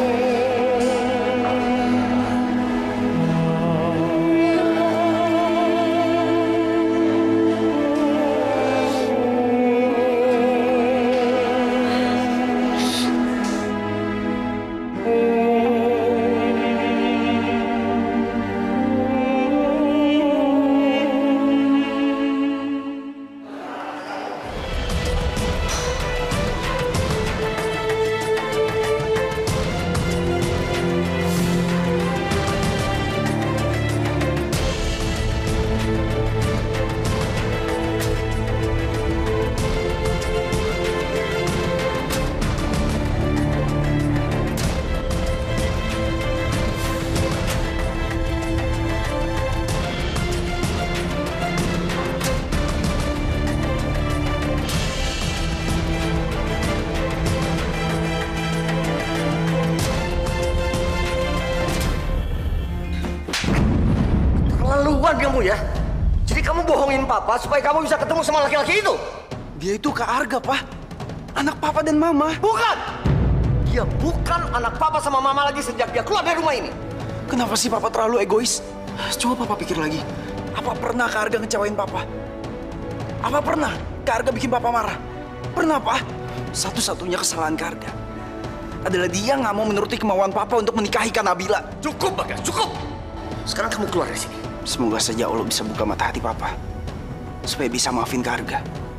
Keterlaluan kamu ya. Jadi kamu bohongin Papa supaya kamu bisa ketemu sama laki-laki itu. Dia itu Kak Arga, Pak. Anak Papa dan Mama. Bukan. Dia bukan anak Papa sama Mama lagi sejak dia keluar dari rumah ini. Kenapa sih Papa terlalu egois? Coba Papa pikir lagi. Apa pernah Kak Arga ngecewain Papa? Apa pernah Kak Arga bikin Papa marah? Pernah, Pak? Satu-satunya kesalahan Kak Arga adalah dia nggak mau menuruti kemauan Papa untuk menikahi Kak Nabila. Cukup, Bagas, cukup. Sekarang kamu keluar dari sini. Semoga saja Allah bisa buka mata hati Papa supaya bisa maafin Kak Arga.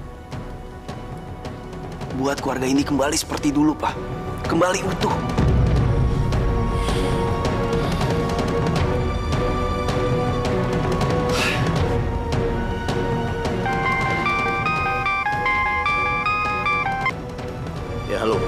Buat keluarga ini kembali seperti dulu, Pak. Kembali utuh. Ya, halo.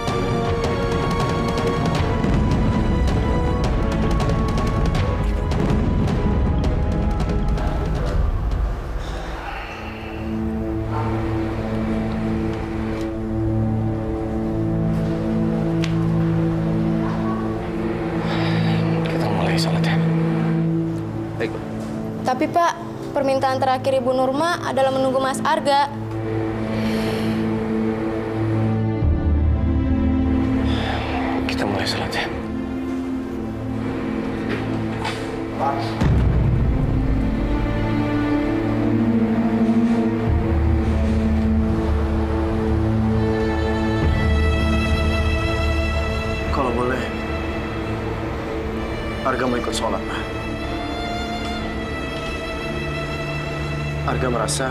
Tapi Pak, permintaan terakhir Ibu Nurma adalah menunggu Mas Arga. Kita mulai sholat ya. Pak. sholat, Ma. Arga merasa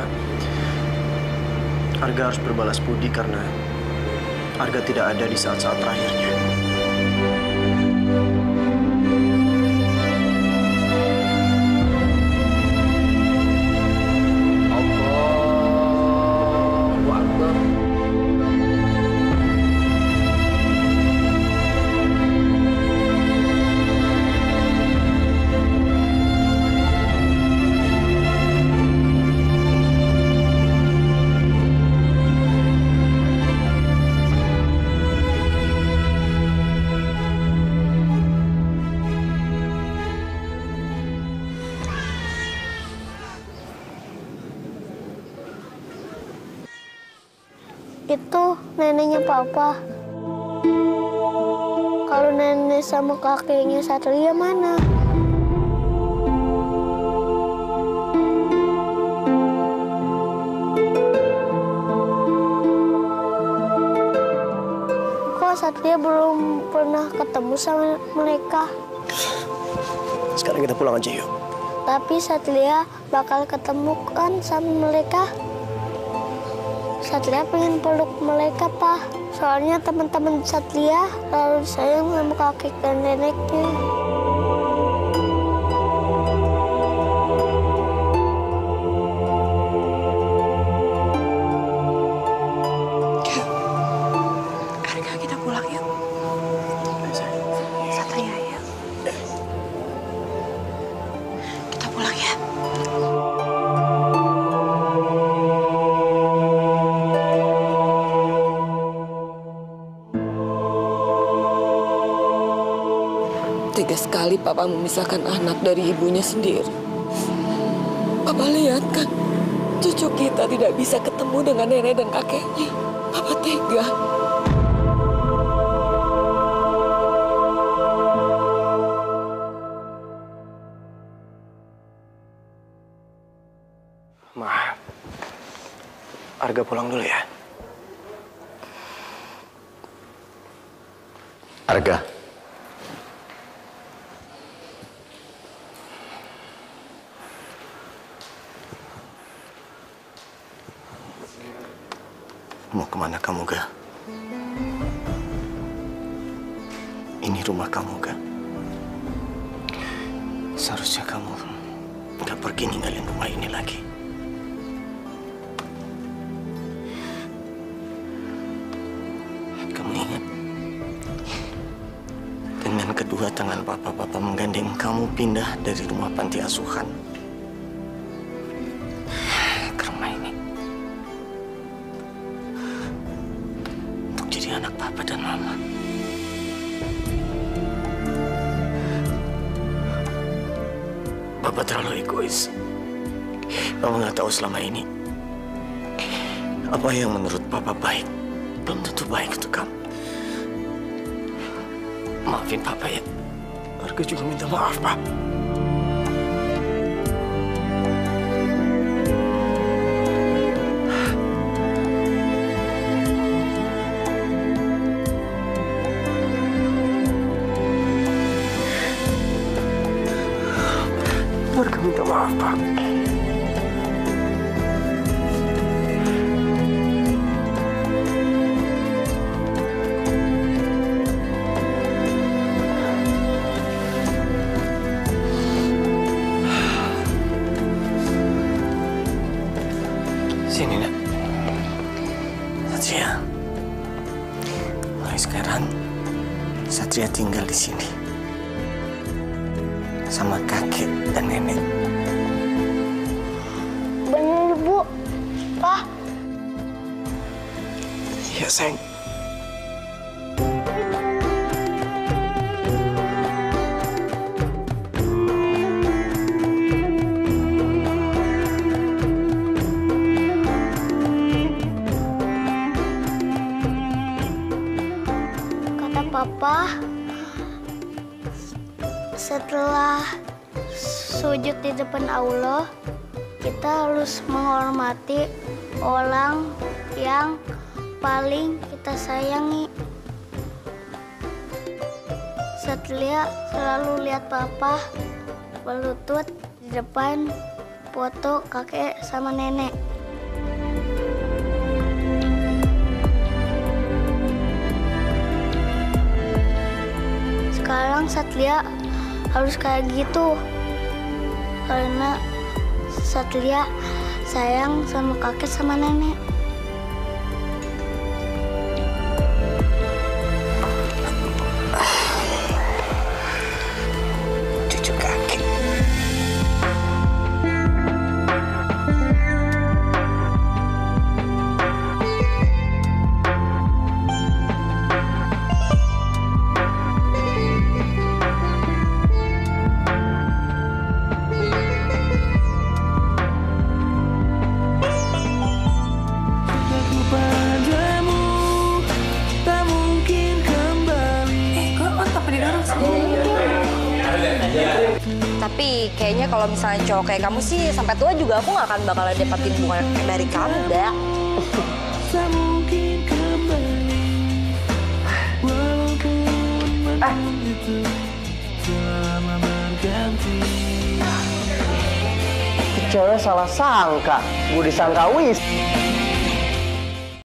Arga harus berbalas budi karena Arga tidak ada di saat-saat terakhirnya. Itu neneknya Papa. Kalau nenek sama kakeknya Satria mana? Kok Satria belum pernah ketemu sama mereka? Sekarang kita pulang aja yuk. Tapi Satria bakal ketemu kan sama mereka? Satria pengen peluk mereka, Pak. Soalnya teman-teman Satria selalu sayang sama kakek dan neneknya. Arga, kita pulang yuk. Satria, yuk. Kita pulang ya. Tega sekali Papa memisahkan anak dari ibunya sendiri. Papa lihat kan, cucu kita tidak bisa ketemu dengan nenek dan kakeknya. Papa tega. Ma, Arga pulang dulu ya. Arga. Mau kemana kamu, Ga? Ini rumah kamu, Ga. Seharusnya kamu nggak pergi ninggalin rumah ini lagi. Kamu ingat? Dengan kedua tangan Papa, Papa menggandeng kamu pindah dari rumah panti asuhan ke rumah ini. Untuk jadi anak Papa dan Mama. Papa terlalu egois. Mama nggak tahu selama ini apa yang menurut Papa baik belum tentu baik untuk kamu. Maafin Papa ya. Arga juga minta maaf, Pak. Arga minta maaf, Pak. Sini, Nak. Satria. Mulai sekarang, Satria tinggal di sini. Sama kakek dan nenek. Bener, Bu. Pak. Iya, sayang. Papa, setelah sujud di depan Allah, kita harus menghormati orang yang paling kita sayangi. Satria selalu lihat papa berlutut di depan foto kakek sama nenek. Sekarang Satria harus kayak gitu karena Satria sayang sama kakek sama nenek. Cucu kakek. Tapi kayaknya kalau misalnya cowok kayak kamu sih sampai tua juga aku nggak akan bakalan dapetin bunga dari kamu, Dak. Cewek salah sangka, gue disangka wis.